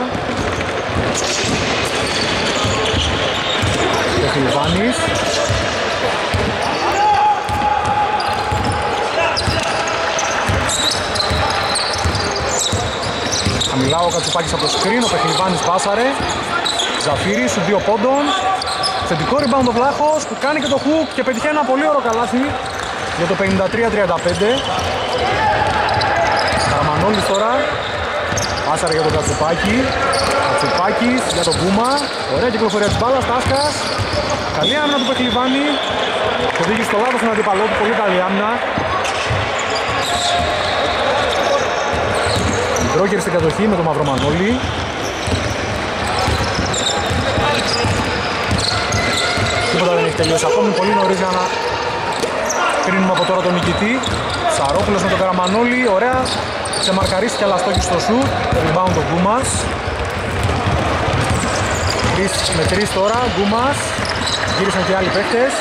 Και ο Φιλιβάνης. Χαμηλά ο Κατσουπάκης από το screen, ο Πεχλιβάνης πάσαρε. Ζαφύρης σου δύο πόντων. Θετικό rebound ο Βλάχος που κάνει και το hook και πετυχαίνει ένα πολύ ωραίο καλάθι για το πενήντα τρία τριάντα πέντε. Καραμανόλης τώρα. Πάσαρε για τον Κατσουπάκη. Κατσουπάκης για τον Γκούμα. Ωραία κυκλοφορία της μπάλας, Τάσκας. Καλή άμυνα του Πεχλιβάνη. Το δίκη στο λάθος στον αντίπαλό του, πολύ καλή άμυνα. Μπρόκερ στην κατοχή με τον Μαυρομανόλη. Τίποτα δεν έχει τελειώσει ακόμη, πολύ νωρίς για να κρίνουμε από τώρα τον νικητή. Σαρόπουλος με τον Καραμανόλη, ωραία. Σε μαρκαρίστηκε αλλά στόχι στο σουτ. Rebound ο Γκούμας. Με τρεις τώρα, Γκούμας. Γύρισαν και άλλοι παίκτες.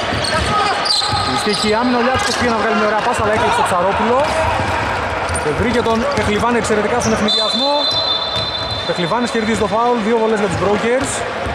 Ληστή άμυνα, ο Λιάτσικος πήγε να βγάλει μια ωραία πάσα αλλά έκλειψε το Σαρόπουλο. Και βρήκε τον Πεχλιβάνη εξαιρετικά στον ευνηδιασμό. Πεχλιβάνης κερδίζει το φάουλ, δύο βολές για τους Brokers.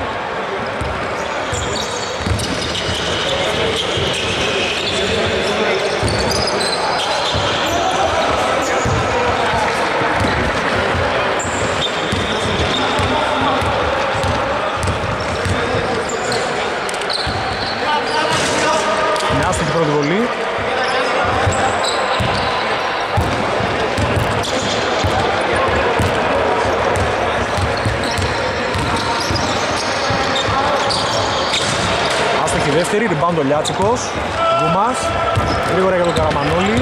Μια άστοχη πρώτη βολή. Δεύτερη, rebound ο Λιάτσικος. Γκούμας. Γρήγορα για τον Καραμανόλη.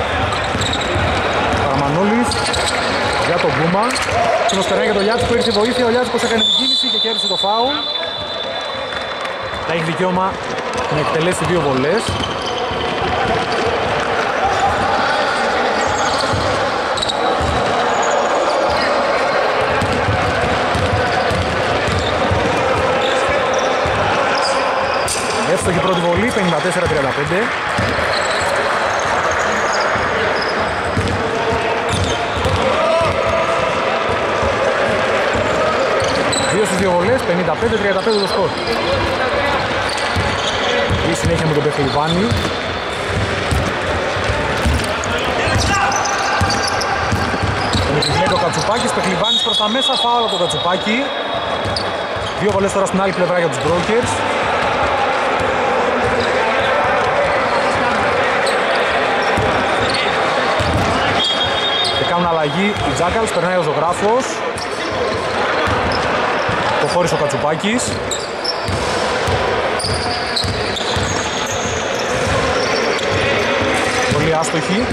Καραμανόλης για τον Γκούμα. Συνος περνάει για τον Λιάτσικο, ήρθε η βοήθεια. Ο Λιάτσικος έκανε την κίνηση και κέρδισε το φάουλ. Θα έχει δικαίωμα να εκτελέσει δύο βολές. Εύστοχη πρώτη βολή, πενήντα τέσσερα τριάντα πέντε. Δύο στις δύο βολές, πενήντα πέντε τριάντα πέντε το σκορ. Η συνέχεια με τον Πεχλιβάνη. Τον επιβλέπει ο Κατσουπάκης, Πεχλιβάνης προς τα μέσα, φάουλ από τον Κατσουπάκη. Δύο βολές τώρα στην άλλη πλευρά για τους Brokers. Κάνουν αλλαγή οι Jackals, περνάει ο Ζωγράφος. Το χώρισε ο Κατσουπάκης. Πολύ άστοχη.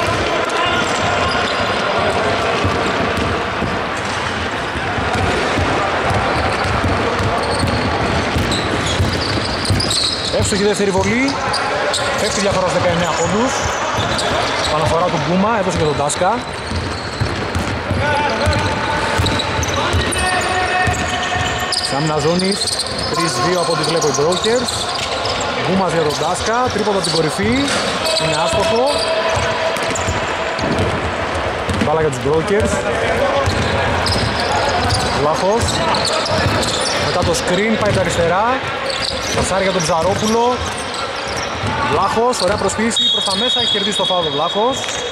Εύστοχη δεύτερη βολή. Πέφτει διαφορά στους δεκαεννέα πόντους. Παναφορά του Γκούμα, έδωσε και τον Τάσκα. Σάμινα ζώνης, τρία δύο από ό,τι βλέπω οι Brokers. Γκούμας για τον Τάσκα, τρίποντο από την κορυφή. Είναι άστοχο. Μπάλα για τους Brokers. Βλάχος. Μετά το screen πάει τα αριστερά. Πασάρει για τον Ψαρόπουλο. Βλάχος, ωραία προσποίηση προς τα μέσα, έχει κερδίσει το φάουλ ο Βλάχος.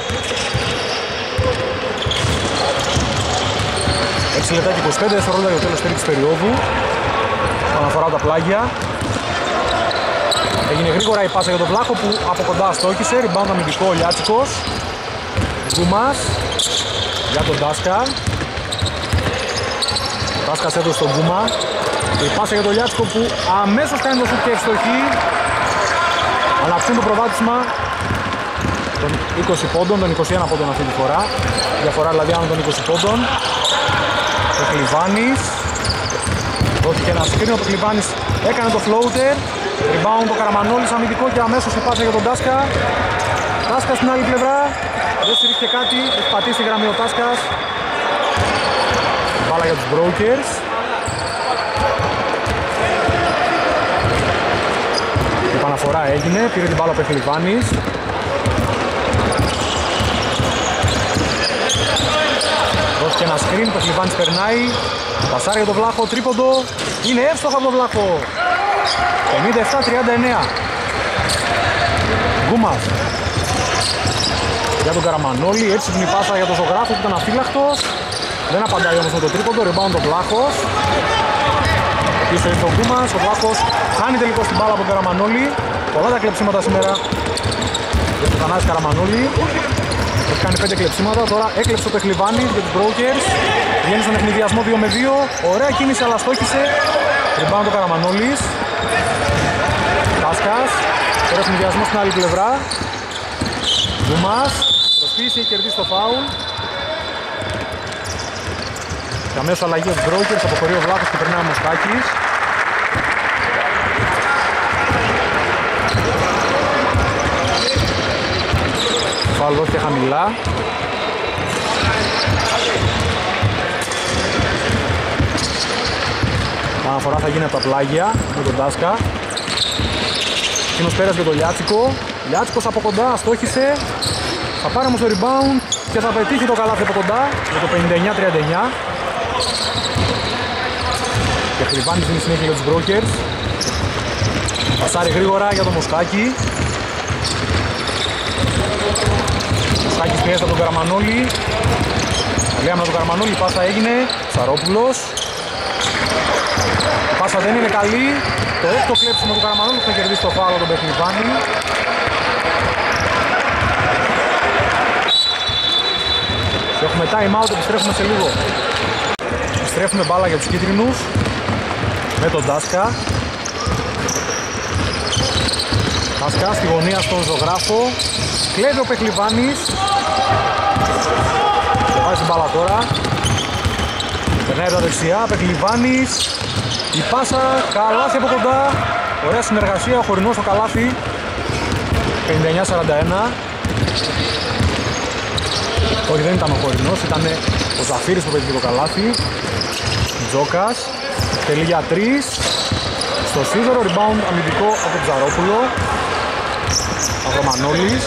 έξι λεπτά και είκοσι πέντε δευτερόλεπτα για το τέλος τρίτης περίοδου. Αναφορά τα πλάγια. Έγινε γρήγορα η πάσα για τον Βλάχο που από κοντά στόχισε. Rebound αμυντικό ο Λιάτσικος. Γκούμας για τον Τάσκα. Τάσκας έδωσε στον Γκούμα. Η πάσα για τον Λιάτσικο που αμέσως κάνει το σουτ και ευστοχή. Αναψούν το προβάδισμα των είκοσι πόντων, των είκοσι ένα πόντων αυτή τη φορά. Διαφορά δηλαδή άνω των είκοσι πόντων. Ο Κλιβάνης. Δόθηκε ένα σκρίνο, ο Κλιβάνης έκανε το floater. Rebound ο Καραμανόλης αμυντικό και αμέσως η πάσα για τον Τάσκα. Τάσκας στην άλλη πλευρά. Δεν στηρίχθηκε κάτι, έχει πατήσει τη γραμμή ο Τάσκας. Μπάλα για τους Brokers. Η επαναφορά έγινε, πήρε την μπάλα ο Πεχλιβάνης. Δώθηκε ένα screen, το Πεχλιβάνης περνάει. Πασάρει για τον Βλάχο, τρίποντο. Είναι εύστοχο από τον Βλάχο. πενήντα επτά τριάντα εννέα. Γκούμας. Για τον Καραμανόλη, έτσι την πάσα για τον Ζωγράφο που ήταν αφύλακτος. Δεν απαντάει όμως με το τρίποντο, rebound ο Βλάχος. Πίσω ήρθε ο Γκούμας, ο Βλάχος χάνει τελικώς την μπάλα από τον Καραμανόλη. Πολλά τα κλεψίματα σήμερα για τον Θανάση Καραμανόλη. Έχει κάνει πέντε κλεψίματα, τώρα έκλεψε το Πεχλιβάνης για τους Brokers. Βγαίνει στον εχνιδιασμό δύο με δύο. Ωραία κίνηση αλλά στόχισε. Rebound ο Καραμανόλης. Τάσκας. Τώρα εχνιδιασμό στην άλλη πλευρά. Γκούμας. Προσπίση, έχει κερδίσει το φάουλ. Και αμέσως αλλαγή από τους Brokers, αποχωρεί ο Βλάχος και περνάει ο Μοσκάκης. Φάουλ δόθηκε χαμηλά. Αναφορά θα γίνει από τα πλάγια με τον Τάσκα. Εκείνος πέρασε για τον Λιάτσικο. Λιάτσικος από κοντά, αστόχησε. Θα πάρει όμως το rebound και θα πετύχει το καλάθι από κοντά για το πενήντα εννέα τριάντα εννέα. Και Χρυβάνης είναι συνέχεια για τους Brokers. Πασάρει γρήγορα για τον Μοσκάκη. Μοσκάκης πιέζει από τον Καραμανόλη. Λέμε από τον Καραμανόλη, η πάσα έγινε. Σαρόπουλος. Η πάσα δεν είναι καλή. Το έκτο κλέψιμο του Καραμανόλη που θα κερδίσει το φάουλ τον Πεχλιβάνη. Και έχουμε time out, επιστρέφουμε σε λίγο. Επιστρέφουμε μπάλα για τους κίτρινους. Με τον Τάσκα. Τάσκα στη γωνία στον Ζωγράφο. Κλέβει ο Πεχλιβάνης. Και βάζει την μπάλα τώρα. Περνάει τα δεξιά, Πεχλιβάνης. Η πάσα, καλάθι από κοντά. Ωραία συνεργασία, ο χωρινός στο καλάθι. πενήντα εννέα σαράντα ένα. Όχι, δεν ήταν ο χωρινός, ήταν ο Ζαφύρης που πέτυχε το καλάθι. Τζόκας. Τελεί για τρεις. Στο σίδερο, rebound αμυντικό από τον Τζαρόπουλο. Αβρομανόλης.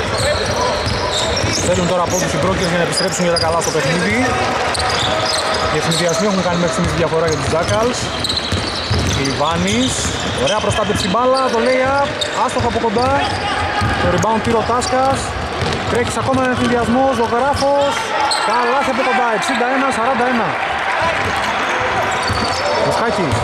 Θέλουν τώρα από τους οι Brokers για να επιστρέψουν για τα καλά στο παιχνίδι. Οι εθνικιασμοί έχουν κάνει μέχρι στιγμής τη διαφορά για τους Jackals. Λιβάνης. Ωραία προστάτευση μπάλα, το lay-up. Άστοχο από κοντά. Το rebound πήρε ο Τάσκας. Τρέχεις ακόμα έναν εθνικιασμό, Ζωγράφος. Καλάθι από κοντά, εξήντα ένα σαράντα ένα. Μοσκάκης.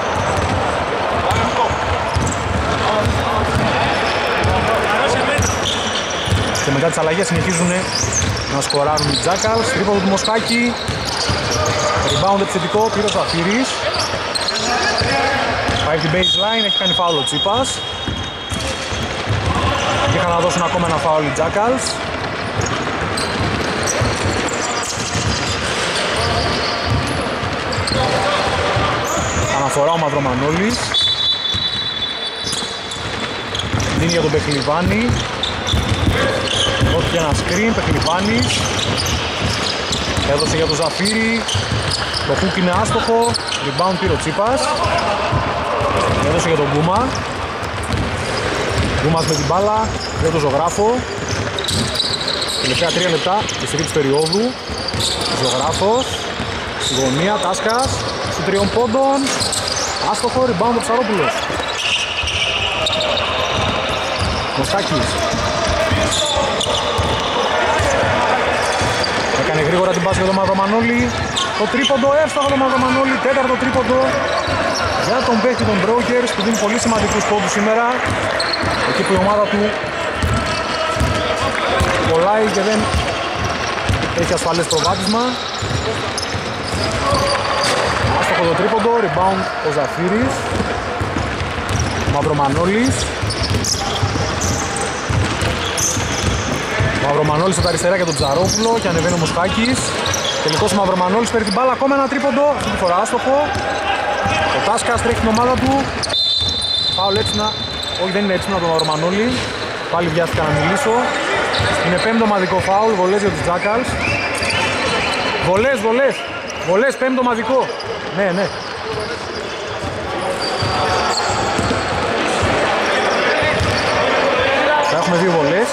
Και μετά τις αλλαγές συνεχίζουν να σκοράρουν οι Jackals. Τρίποντο του Μοσκάκη. Rebound επιθετικό, πήρε ο Ζαφύρης. Πάει την baseline, έχει κάνει φάουλ ο Τσίπας. Και είχαν να δώσουν ακόμα ένα φάουλ οι Jackals. Αναφορά ο Μαυρομανόλης. Δίνει για τον Πεχλιβάνη. Δόθηκε ένα screen, Πεχλιβάνης. Έδωσε για τον Ζαφύρη. Το hook είναι άστοχο. Rebound πήρε ο Τσίπας. Έδωσε για τον Γκούμα. Γκούμας με την μπάλα για τον Ζωγράφο. Τελευταία τρία λεπτά της τρίτης περίοδου. Ζωγράφος. Στη γωνία, Τάσκας. Σου τριών πόντων. Άστοχο, rebound ο Ψαρόπουλος. Μοσκάκης. Έκανε γρήγορα την πάση για τον Μαυρομανόλη. Το τρίποντο, εύστοχο τον Μαυρομανόλη. Τέταρτο τρίποντο για τον παίκτη των Brokers που δίνει πολύ σημαντικούς πόντους σήμερα. Εκεί που η ομάδα του κολλάει και δεν έχει ασφαλές προβάδισμα. Άστοχο το τρίποντο, rebound ο Ζαφύρης. Μαυρομανόλης. Μαυρομανόλης από τα αριστερά για τον Τζαρόπουλο και ανεβαίνει ο Μοσκάκης. Τελικώς ο Μαυρομανόλης παίρνει την μπάλα, ακόμα ένα τρίποντο, αυτή τη φορά άστοχο. Ο Τάσκας τρέχει την ομάδα του. Πάω Λέτσινα, όχι δεν είναι Λέτσινα από τον Μαυρομανόλη. Πάλι βιάστηκα να μιλήσω. Είναι πέμπτο ομαδικό φάουλ, βολές για τους Jackals. Βολές, βολές, βολές, πέμπτο ομαδικό. Ναι, ναι. Θα έχουμε δύο βολές.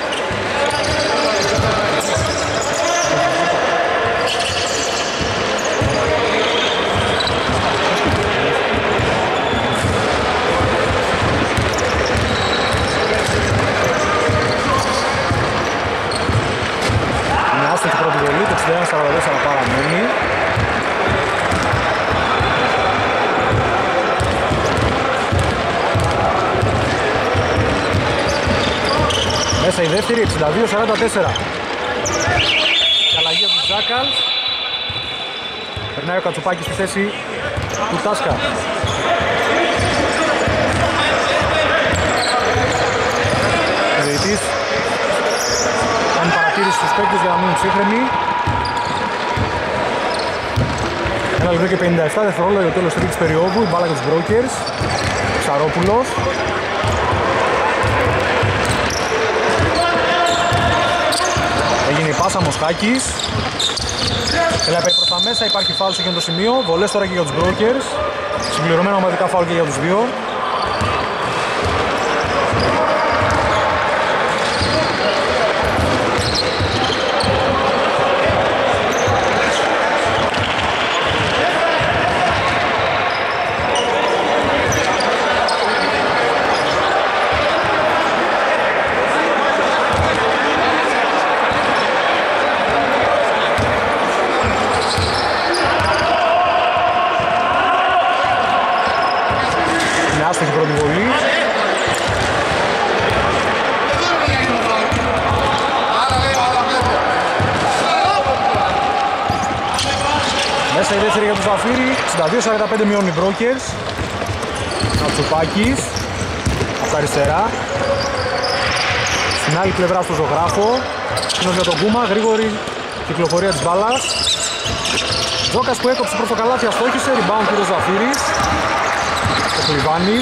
Είναι άστοχη πρώτη βολή, το εξήντα ένα σαράντα τέσσερα παραμένει. Μέσα η δεύτερη, εξήντα δύο σαράντα τέσσερα. Και αλλαγή από τους Jackals. Περνάει ο Κατσουπάκης στη θέση του Τάσκα. Ο διαιτητής κάνει παρατήρηση στους παίκτες για να μείνουν ψύχρεμοι. Ένα λεπτό και πενήντα επτά δευτερόλεπτα για το τέλος τρίτης περίοδου. Η μπάλα για τους Brokers. Ψαρόπουλος. Έγινε η πάσα, Μοσχάκης. Έλα πάει προς τα μέσα, υπάρχει φάουλ σε εκείνο το σημείο. Βολές τώρα και για τους Brokers. Συμπληρωμένα ομαδικά φάουλ και για τους δύο. Άστοχη πρώτη βολή. Μέσα η δεύτερη για τον Ζαφύρη. εξήντα δύο σαράντα πέντε μειώνουν οι Brokers. Κατσουπάκης από τα αριστερά. Στην άλλη πλευρά στο ζωγράφο. Κοινός για τον Κούμα, γρήγορη κυκλοφορία της μπάλας. Τζόκας που έκοψε προς το καλάθι, αστόχησε. Rebound του Ζαφύρης. Ο Κλιβάνης.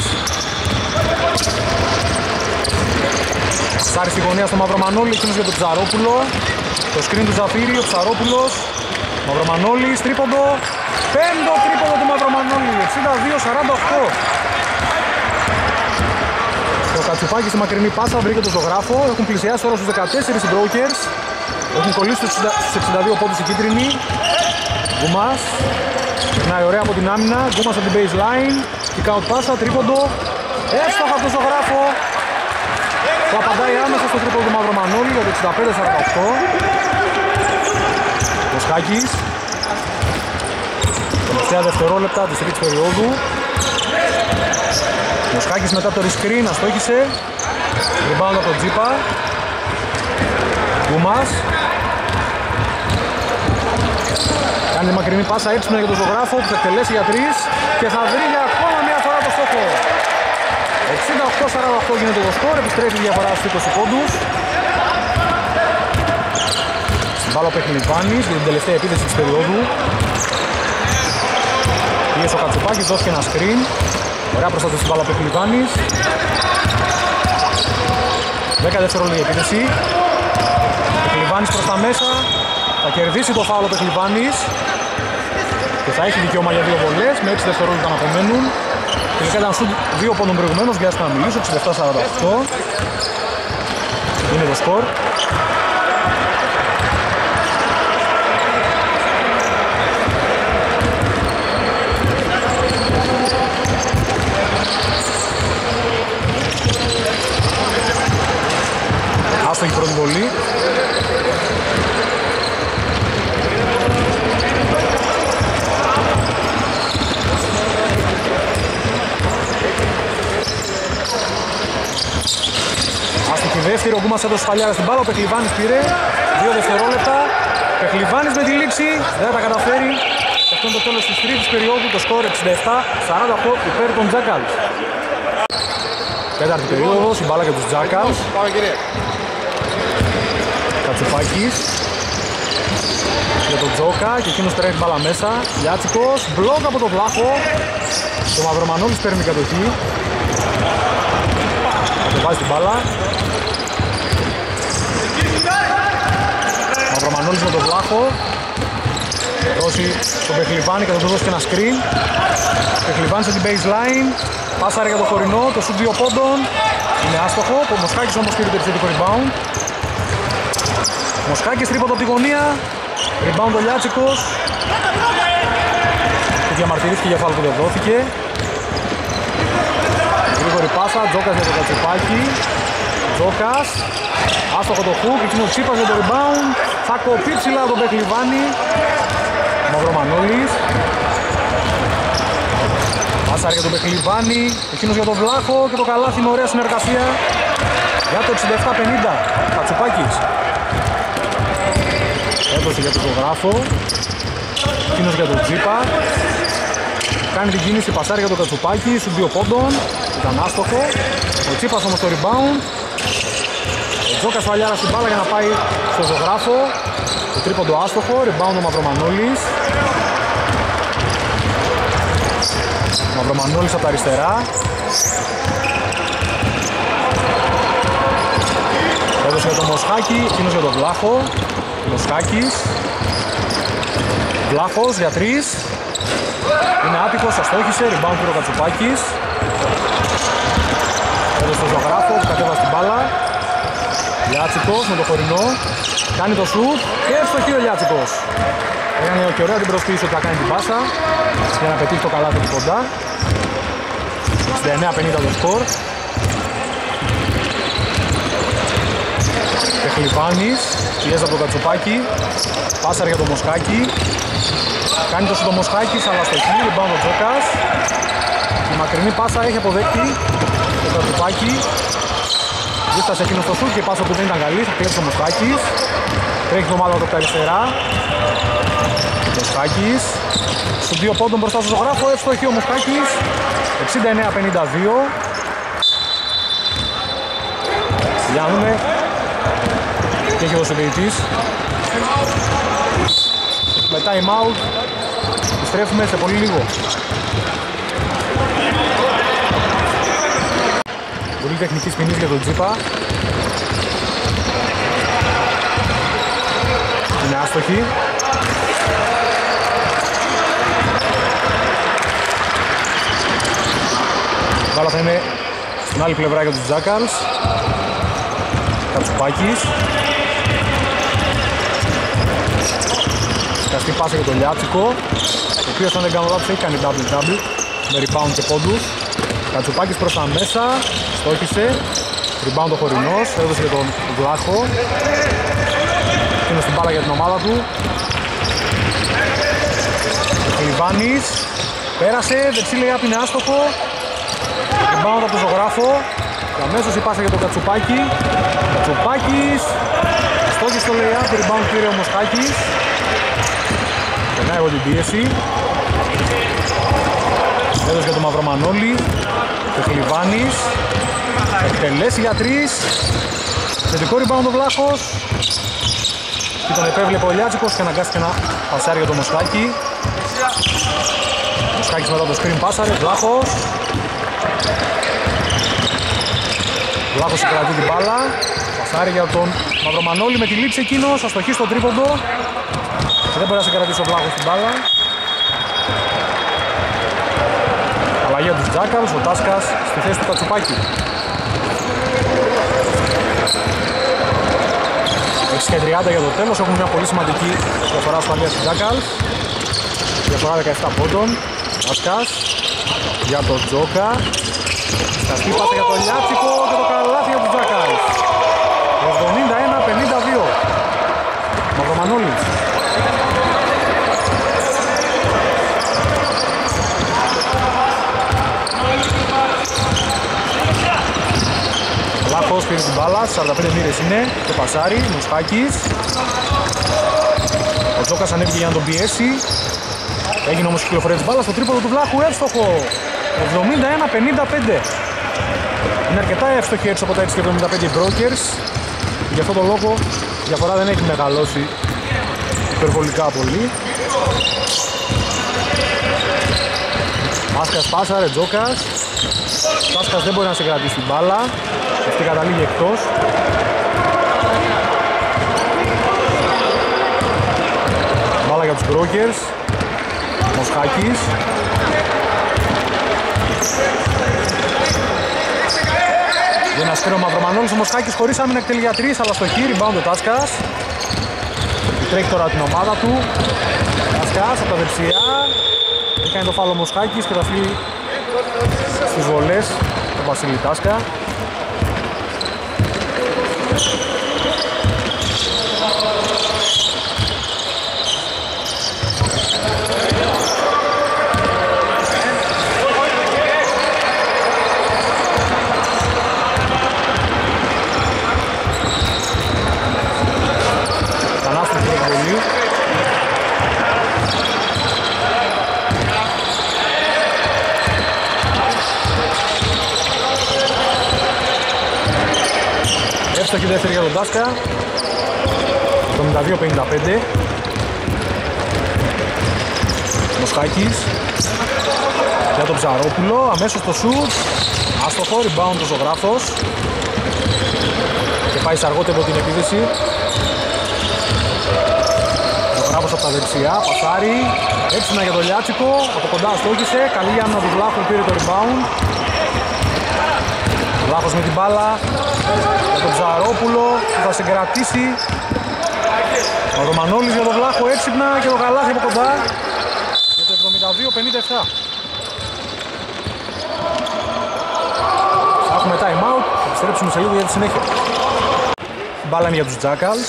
Σάρι στη γωνία στο Μαυρομανόλη, εκείνος για τον Ψαρόπουλο. Το screen του Ζαφύρη, ο Ψαρόπουλος. Μαυρομανόλης, τρίποντο. Πέμπτο τρίποντο του Μαυρομανόλη, εξήντα δύο σαράντα οκτώ. Το Κατσουπάκι στη μακρινή πάσα βρήκε το ζωγράφο. Έχουν πλησιάσει τώρα στους δεκατέσσερα οι Brokers. Έχουν κολλήσει στους εξήντα δύο πόντους οι κίτρινοι. Γκουμάς. Περνάει ωραία από την άμυνα. Γκούμας από την baseline. Kick out πάσα, τρίποντο. Εύστοχα από το ζωγράφο. Που απαντάει άμεσα στο τρίποντο του Μαυρομανόλη για το εξήντα πέντε σαράντα οκτώ. Μοσχάκης. Τελευταία δευτερόλεπτα της τρίτης περίοδου. Μοσχάκης μετά το re-screen αστόχησε. Rebound από τον Τζίπα. Γκούμας. Κάνει μακρινή πάσα έξυπνα για τον ζωγράφο που θα εκτελέσει για τρεις και θα βρει για ακόμα μια φορά το στόχο. εξήντα οκτώ σαράντα οκτώ γίνεται το σκορ, επιστρέφει η διαφορά στους είκοσι πόντους. Στην μπάλα ο Πεχλιβάνης για την τελευταία επίθεση της περίοδου. Πήγε ο Κατσουπάκης, δώθηκε ένα screen. Ωραία προστάτευση στην μπάλα ο Πεχλιβάνης. δέκα δευτερόλεπτα η επίθεση. Πεχλιβάνης προς τα μέσα. Θα κερδίσει το φάουλο ο Πεχλιβάνης και θα έχει δικαίωμα για δύο βολές με έξι δευτερόλεπτα να απομένουν. Τελικά ήταν σουτ δύο πόντων προηγουμένως, βιάστηκα να μιλήσω, εξήντα επτά σαράντα οκτώ. Είναι το σκορ. Άστοχη πρώτη βολή. Άστοχη δεύτερη, ο Γκούμας έδωσε σφαλιάρα στην μπάλα, ο Πεχλιβάνης πήρε δύο δευτερόλεπτα. Πεχλιβάνης με τη λήξη, δεν τα καταφέρει. Και αυτό είναι το τέλος της τρίτης περίοδου, το σκορ εξήντα επτά σαράντα οκτώ υπέρ των Jackals. Τέταρτη περίοδος, η μπάλα για τους Jackals. Κατσουπάκης για τον Τζόκα και εκείνος παίρνει την μπάλα μέσα. Γιάτσικος, μπλοκ από τον Βλάχο. Το Μαυρομανόλης παίρνει κατοχή. Θα το βάζει την μπάλα. Μαυρομανόλης με τον Βλάχο. Δώσει τον Πεχλιβάνη και θα του δώσει και ένα screen. Πεχλιβάνη σε την baseline. Πάσαρε για το χωρινό, το σουτ δύο πόντων. Είναι άστοχο, ο Μοσχάκης όμως πήρε το επιθετικό rebound. Μοσχάκης τρίποντο από τη γωνία. Rebound ο Λιάτσικος. Και διαμαρτυρήθηκε για φάουλ που δεν δόθηκε. Γρήγορη πάσα, Τζόκας για το Κατσουπάκι. Τζόκας. Άστοχο το hook, εκείνο ο Τσίπας για το rebound. Θα κοπεί ψηλά τον Πεχλιβάνη. Μαυρομανόλης. Πάσαρε για τον Πεχλιβάνη, εκείνος για τον Βλάχο και το καλάθι με ωραία συνεργασία για το εξήντα επτά πενήντα. Κατσουπάκης. Έδωσε για τον Ζωγράφο, εκείνος για τον Τζίπα. Κάνει την κίνηση, πασάρει για τον Κατσουπάκη, στους δύο πόντων. Ήταν άστοχο. Ο Τσίπας όμως το rebound. Ο Τζόκας φαλιάρα στην μπάλα για να πάει στο Ζωγράφο. Το τρίποντο άστοχο, rebound ο Μαυρομανόλης. Μαυρομανόλης από τα αριστερά. Έδωσε για τον Μοσχάκη, εκείνος για τον Βλάχο. Μοσχάκης. Βλάχος για τρεις. Είναι άτυχος, αστόχησε, rebound πήρε ο Κατσουπάκης. Έδωσε στον Ζωγράφο που κατέβασε την μπάλα. Λιάτσικος με το χωρινό. Κάνει το σουτ και εύστοχη ο Λιάτσικος. Έκανε και ωραία την προσποίηση ότι θα κάνει την πάσα για να πετύχει το καλάθι του κοντά. εξήντα εννέα πενήντα το σκορ. Πεχλιβάνης, πιέζει από το Κατσουπάκι. Πάσαρε για το Μοσχάκη. Κάνει το σουτ ο Μοσχάκης, αλλά στο χείλ, rebound ο Τζόκας. Η μακρινή πάσα έχει αποδέχτη το Κατσουπάκι. Δίστασε εκείνο στο σουτ και η πάσα που δεν ήταν καλή, θα κλέψει ο Μοσχάκης. Τρέχει την ομάδα από τα αριστερά. Μοσχάκης. Στους δύο πόντων μπροστά στο Ζωγράφο, εύστοχη ο Μοσχάκης. εξήντα εννέα πενήντα δύο. Για να δούμε τι έχει δώσει ο διαιτητής. Με time out. Επιστρέφουμε σε πολύ λίγο. Πολύ τεχνική ποινής για τον Τζίπα. Είναι άστοχη. Μπάλα θα είναι στην άλλη πλευρά για τους Jackals. Κατσουπάκης. Καστή πάσα για τον Λιάτσικο, ο οποίος αν δεν κάνω λάθος έχει κάνει double-double με rebound και πόντους. Κατσουπάκης προς τα μέσα, στόχισε. Rebound ο χωρινός, έδωσε για τον Βλάχο. Είναι στην μπάλα για την ομάδα του. Ο Κλιβάνης πέρασε, δεξί layup είναι άστοχο. Rebound από τον Ζωγράφο. Και αμέσως η πάσα για τον Κατσουπάκη. Κατσουπάκης στόχισε στο layup, rebound πήρε ο Μοσχάκης. Περνάει από την πίεση. Έδωσε για τον Μαυρομανόλη. Ο Χλιβάνης. Εκτελέσει για τρεις. Θετικό rebound ο Βλάχος. Και τον επέβλεπε ο Λιάτσικος και αναγκάστηκε να πασάρει για τον Μοσχάκη. Μοσχάκης μετά το screen πάσαρε. Βλάχος. Βλάχος συγκρατεί την μπάλα. Πασάρει για τον Μαυρομανόλη με τη λήψη εκείνος. Αστοχή στο τρίποντο. Και δεν μπορεί να σε κρατήσει ο Βλάχος στην μπάλα. Αλλαγή από τους Jackals, ο Τάσκας στη θέση του Κατσουπάκη. έξι και τριάντα για το τέλος, έχουμε μια πολύ σημαντική διαφορά ασφαλείας στους Jackals. Διαφορά δεκαεπτά πόντων. Τάσκας για τον Τζόκα. Σκαστή πάσα για τον Λιάτσικο και το καλάθι για τους Jackals. εβδομήντα ένα πενήντα δύο. Μαυρομανόλης. Λάχος πήρε την μπάλα, σαράντα πέντε μοίρες είναι και πασάρι, Μοσχάκης. Ο Τζόκας ανέβηκε για να τον πιέσει. Έγινε όμως η κυκλοφορία της μπάλας στο τρίποντο του Βλάχου, εύστοχο. εβδομήντα ένα πενήντα πέντε. Είναι αρκετά εύστοχη έξω από τα έξι και εβδομήντα πέντε οι Brokers. Γι' αυτό το λόγο η διαφορά δεν έχει μεγαλώσει υπερβολικά πολύ. Άσκας πάσαρε, Τζόκας. Άσκας δεν μπορεί να σε κρατήσει την μπάλα. Αυτή καταλήγει εκτός. τους Brokers. Μοσχάκης. Για ένα σκρέο Μαυρομανόλης, ο Μοσχάκης χωρίς άμυνα εκτελεί για τρεις, αλλά στο χείρι, rebound ο Τάσκας. Τρέχει τώρα την ομάδα του. Τάσκας από τα δεξιά. Έχει κάνει το φάουλο ο Μοσχάκης και θα φύγει στις βολές τον Βασίλη Τάσκα. Εύστοχη δεύτερη για τον Τάσκα. εβδομήντα δύο πενήντα πέντε. Μοσχάκης για τον Ψαρόπουλο, αμέσως το σουτ. Αστοχό, rebound ο Ζωγράφος. Και πάει σε αργό από την επίδεση. Ζωγράφος από τα δεξιά, πασάρι. Έψινα για τον Λιάτσικο, από κοντά αστόχησε. Καλή για να του Βλάχου, πήρε το rebound. Βλάχος με την μπάλα για τον Ψαρόπουλο που θα συγκρατήσει. Ο Ρωμανόλης για τον Βλάχο έξυπνα και το καλάθι από κοντά για το εβδομήντα δύο πενήντα επτά. Θα έχουμε time out, θα επιστρέψουμε σε λίγο για τη συνέχεια. Μπάλα είναι για τους Jackals.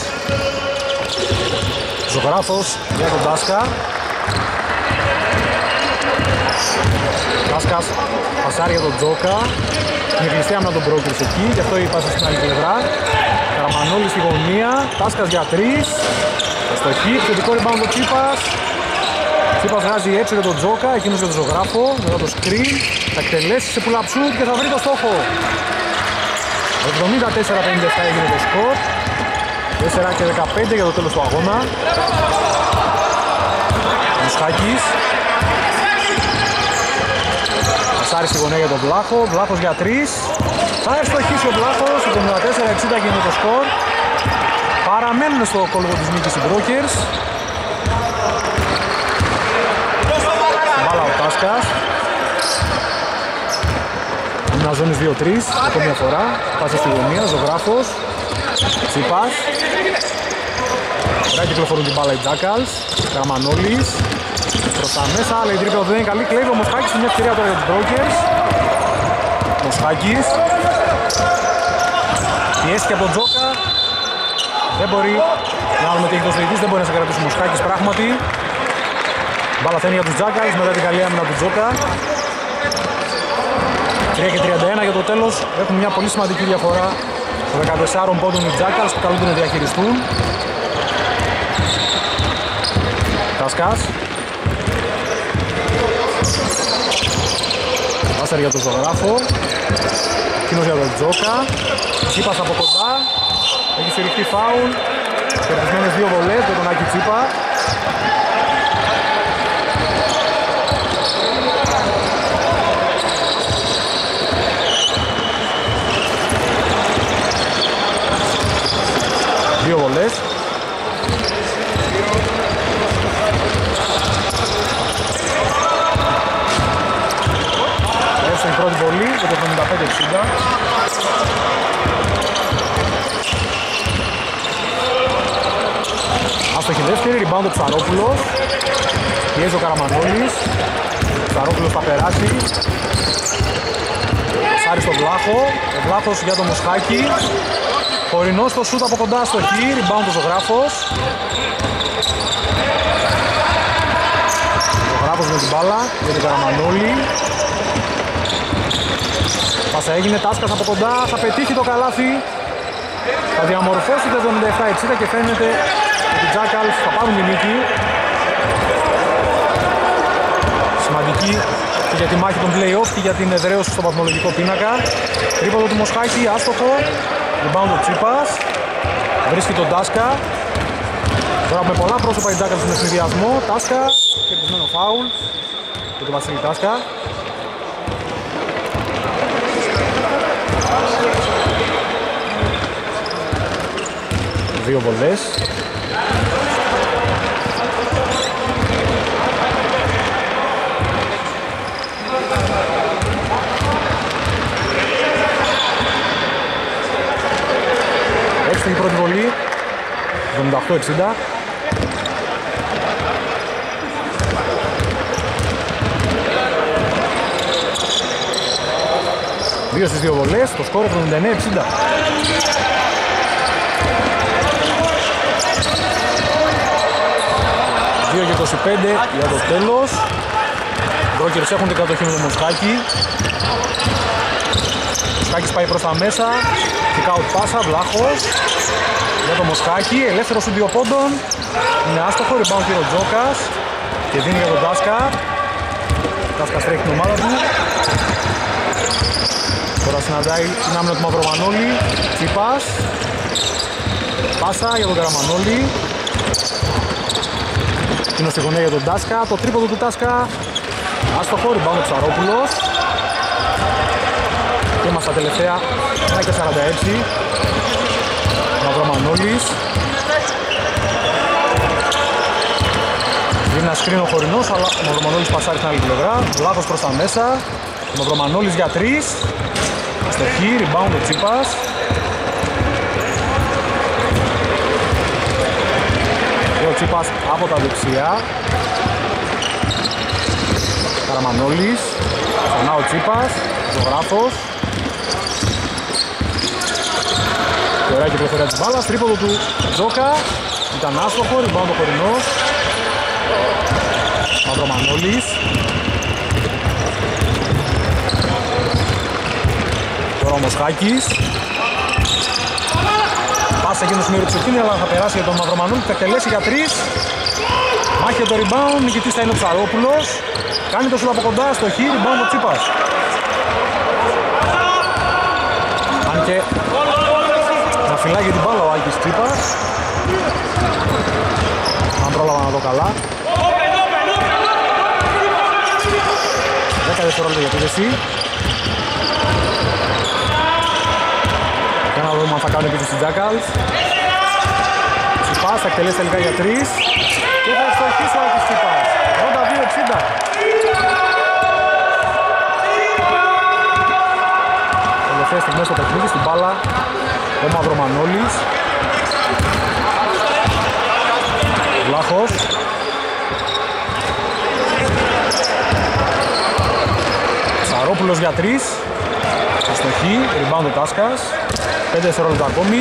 Ζωγράφος για τον Τάσκα. Τάσκας πασάρει για τον Τζόκα. Είναι κλειστή άμυνα τον Brokers εκεί, γι' αυτό η πάσα στην άλλη πλευρά. Καραμανόλης στη γωνία, Τάσκας για τρεις. Στο χ, θετικό rebound ο Τσίπας. Τσίπας βγάζει έξω για τον Τζόκα, εκείνος για τον Ζωγράφο. Μετά το screen, θα εκτελέσει σε pull-up shoot και θα βρει το στόχο. εβδομήντα τέσσερα πενήντα επτά έγινε το σκορ. τέσσερα και δεκαπέντε για το τέλος του αγώνα. Μοσχάκης. Πασάρι στη γωνία για τον Βλάχο, Βλάχος για τρεις. Θα ευστοχίσει ο Βλάχος, εβδομήντα τέσσερα εξήντα γίνεται το σκορ. Παραμένουν στο κόλπο της νίκης οι Brokers. Μπάλα ο Τάσκας. Μια ζώνης δύο τρία, ακόμη μια φορά. Πάσα στη γωνία, Ζωγράφος. Τσίπας. Ωραία κυκλοφορούν την μπάλα οι Jackals. Καραμανόλης. Προς τα μέσα, αλλά η τρίπλα δεν είναι καλή. Κλέβει ο Μοσχάκης, μια ευκαιρία τώρα για τους Brokers. Μοσχάκης. Πιέστηκε από τον Τζόκα. Δεν μπορεί. Να δούμε τι έχει δώσει, δεν μπορεί να σε κρατήσει ο Μοσχάκης πράγματι. Μπάλα θα είναι για τους Jackals μετά την καλή άμυνα του Τζόκα. τρία και τριάντα ένα για το τέλος. Έχουν μια πολύ σημαντική διαφορά των δεκατεσσάρων πόντων οι Jackals που καλούνται να διαχειριστούν. Τάσκας. Πάστερ για τον Ζωγράφο. Εκείνος για τον Τζόκα. Τσίπας από κοντά. Έχει συρριχτεί φάουλ. Κερδισμένες δύο βολές για τον Άκη Τσίπα. Δύο βολές. Έφτασε η πρώτη βολή για το εβδομήντα πέντε εξήντα. Άστοχη δεύτερη, rebound ο Ψαρόπουλος. Πιέζει ο Καραμανόλης. Ο Ψαρόπουλος θα περάσει. Σάρι στον Βλάχο. Ο Βλάχος για το Μοσχάκη. Χωρινός στο σούτ από κοντά στο χ, rebound ο Ζωγράφος. Ο Ζωγράφος με την μπάλα για τον Καραμανόλη. Πάσα έγινε, Τάσκας από κοντά, θα πετύχει το καλάθι. Θα διαμορφώσει το εβδομήντα επτά εξήντα και φαίνεται ότι οι Jackals θα πάρουν την νίκη. Σημαντική και για τη μάχη των play-off και για την εδραίωση στο βαθμολογικό πίνακα. Τρίποντο του Μοσχάκη, άστοχο. Rebound ο Τσίπας. Βρίσκει τον Τάσκα. Τώρα με πολλά πρόσωπα οι Jackals στον ευθυνδιασμό. Τάσκα, κερδισμένο φάουλ για τον Βασίλη Τάσκα. Δύο βολές. οκτώ εξήντα. Δύο στις δύο βολές, το σκόρ εβδομήντα εννέα εξήντα. δύο και είκοσι πέντε για το τέλος. Οι Brokers έχουν την κατοχή με το Μοσχάκη. Μοσχάκης πάει προς τα μέσα. Kick out πάσα, Βλάχος για το Μοσχάκη, ελεύθερος σου δύο πόντων. Είναι άστοχο, rebound και ο Τζόκας και δίνει για τον Τάσκα. Τάσκας τρέχει την ομάδα του. Τώρα συναντάει την άμυνα του Μαυρομανόλη. Τσίπας. Πάσα για τον Καραμανόλη. Είναι στη γωνία για τον Τάσκα. Το τρίποδο του Τάσκα. Άστοχο, rebound ο Ψαρόπουλος. Και είμαστε στα τελευταία ένα και σαράντα έξι. Μαυρομανόλης. Είναι ένα σκρίνο χωρινός, αλλά ο Μαυρομανόλης πασάρει στην άλλη πλευρά. Βλάχος προς τα μέσα. Μαυρομανόλης για τρεις. Αστοχή, rebound ο Τσίπας. Και ο Τσίπας από τα δεξιά. Καραμανόλης. Ξανά ο Τσίπας. Ζωγράφος. Και ωραία κυκλοφορία της μπάλας. Τρίποδο του Τζόκα. Ήταν άστοχο, rebound ο χωρινός. Μαυρομανόλης. Τώρα ο Μοσχάκης. Πάσα εκείνο σημείο της ευθύνη, αλλά θα περάσει για τον Μαυρομανόλη. Θα εκτελέσει για τρεις. Μάχη για το rebound. Νικητής θα είναι ο Ψαρόπουλος. Κάνει το σούτ από κοντά στο χ. Rebound ο Τσίπας. Αν και να φυλάγει την μπάλα ο Άκης Τσίπας. Αν πρόλαβα να δω καλά. δέκα δευτερόλεπτα για επίθεση. Για να δούμε αν θα κάνουν επίθεση οι Jackals. Τσίπας θα εκτελέσει τελικά για τρεις. Και θα ευστοχίσει ο Άκης Τσίπας. ογδόντα δύο εξήντα. Τελευταίες στιγμές στο παιχνίδι, στην μπάλα ο Μαυρομανόλης. Βλάχος. Ψαρόπουλος για τρεις. Αστοχή, rebound ο Τάσκας. πέντε δευτερόλεπτα ακόμη.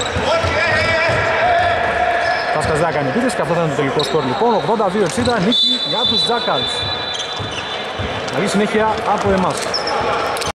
Τάσκας δεν έκανε επίθεση και αυτό θα είναι το τελικό σκορ λοιπόν. ογδόντα δύο εξήντα, νίκη για τους Jackals. Καλή συνέχεια από εμάς.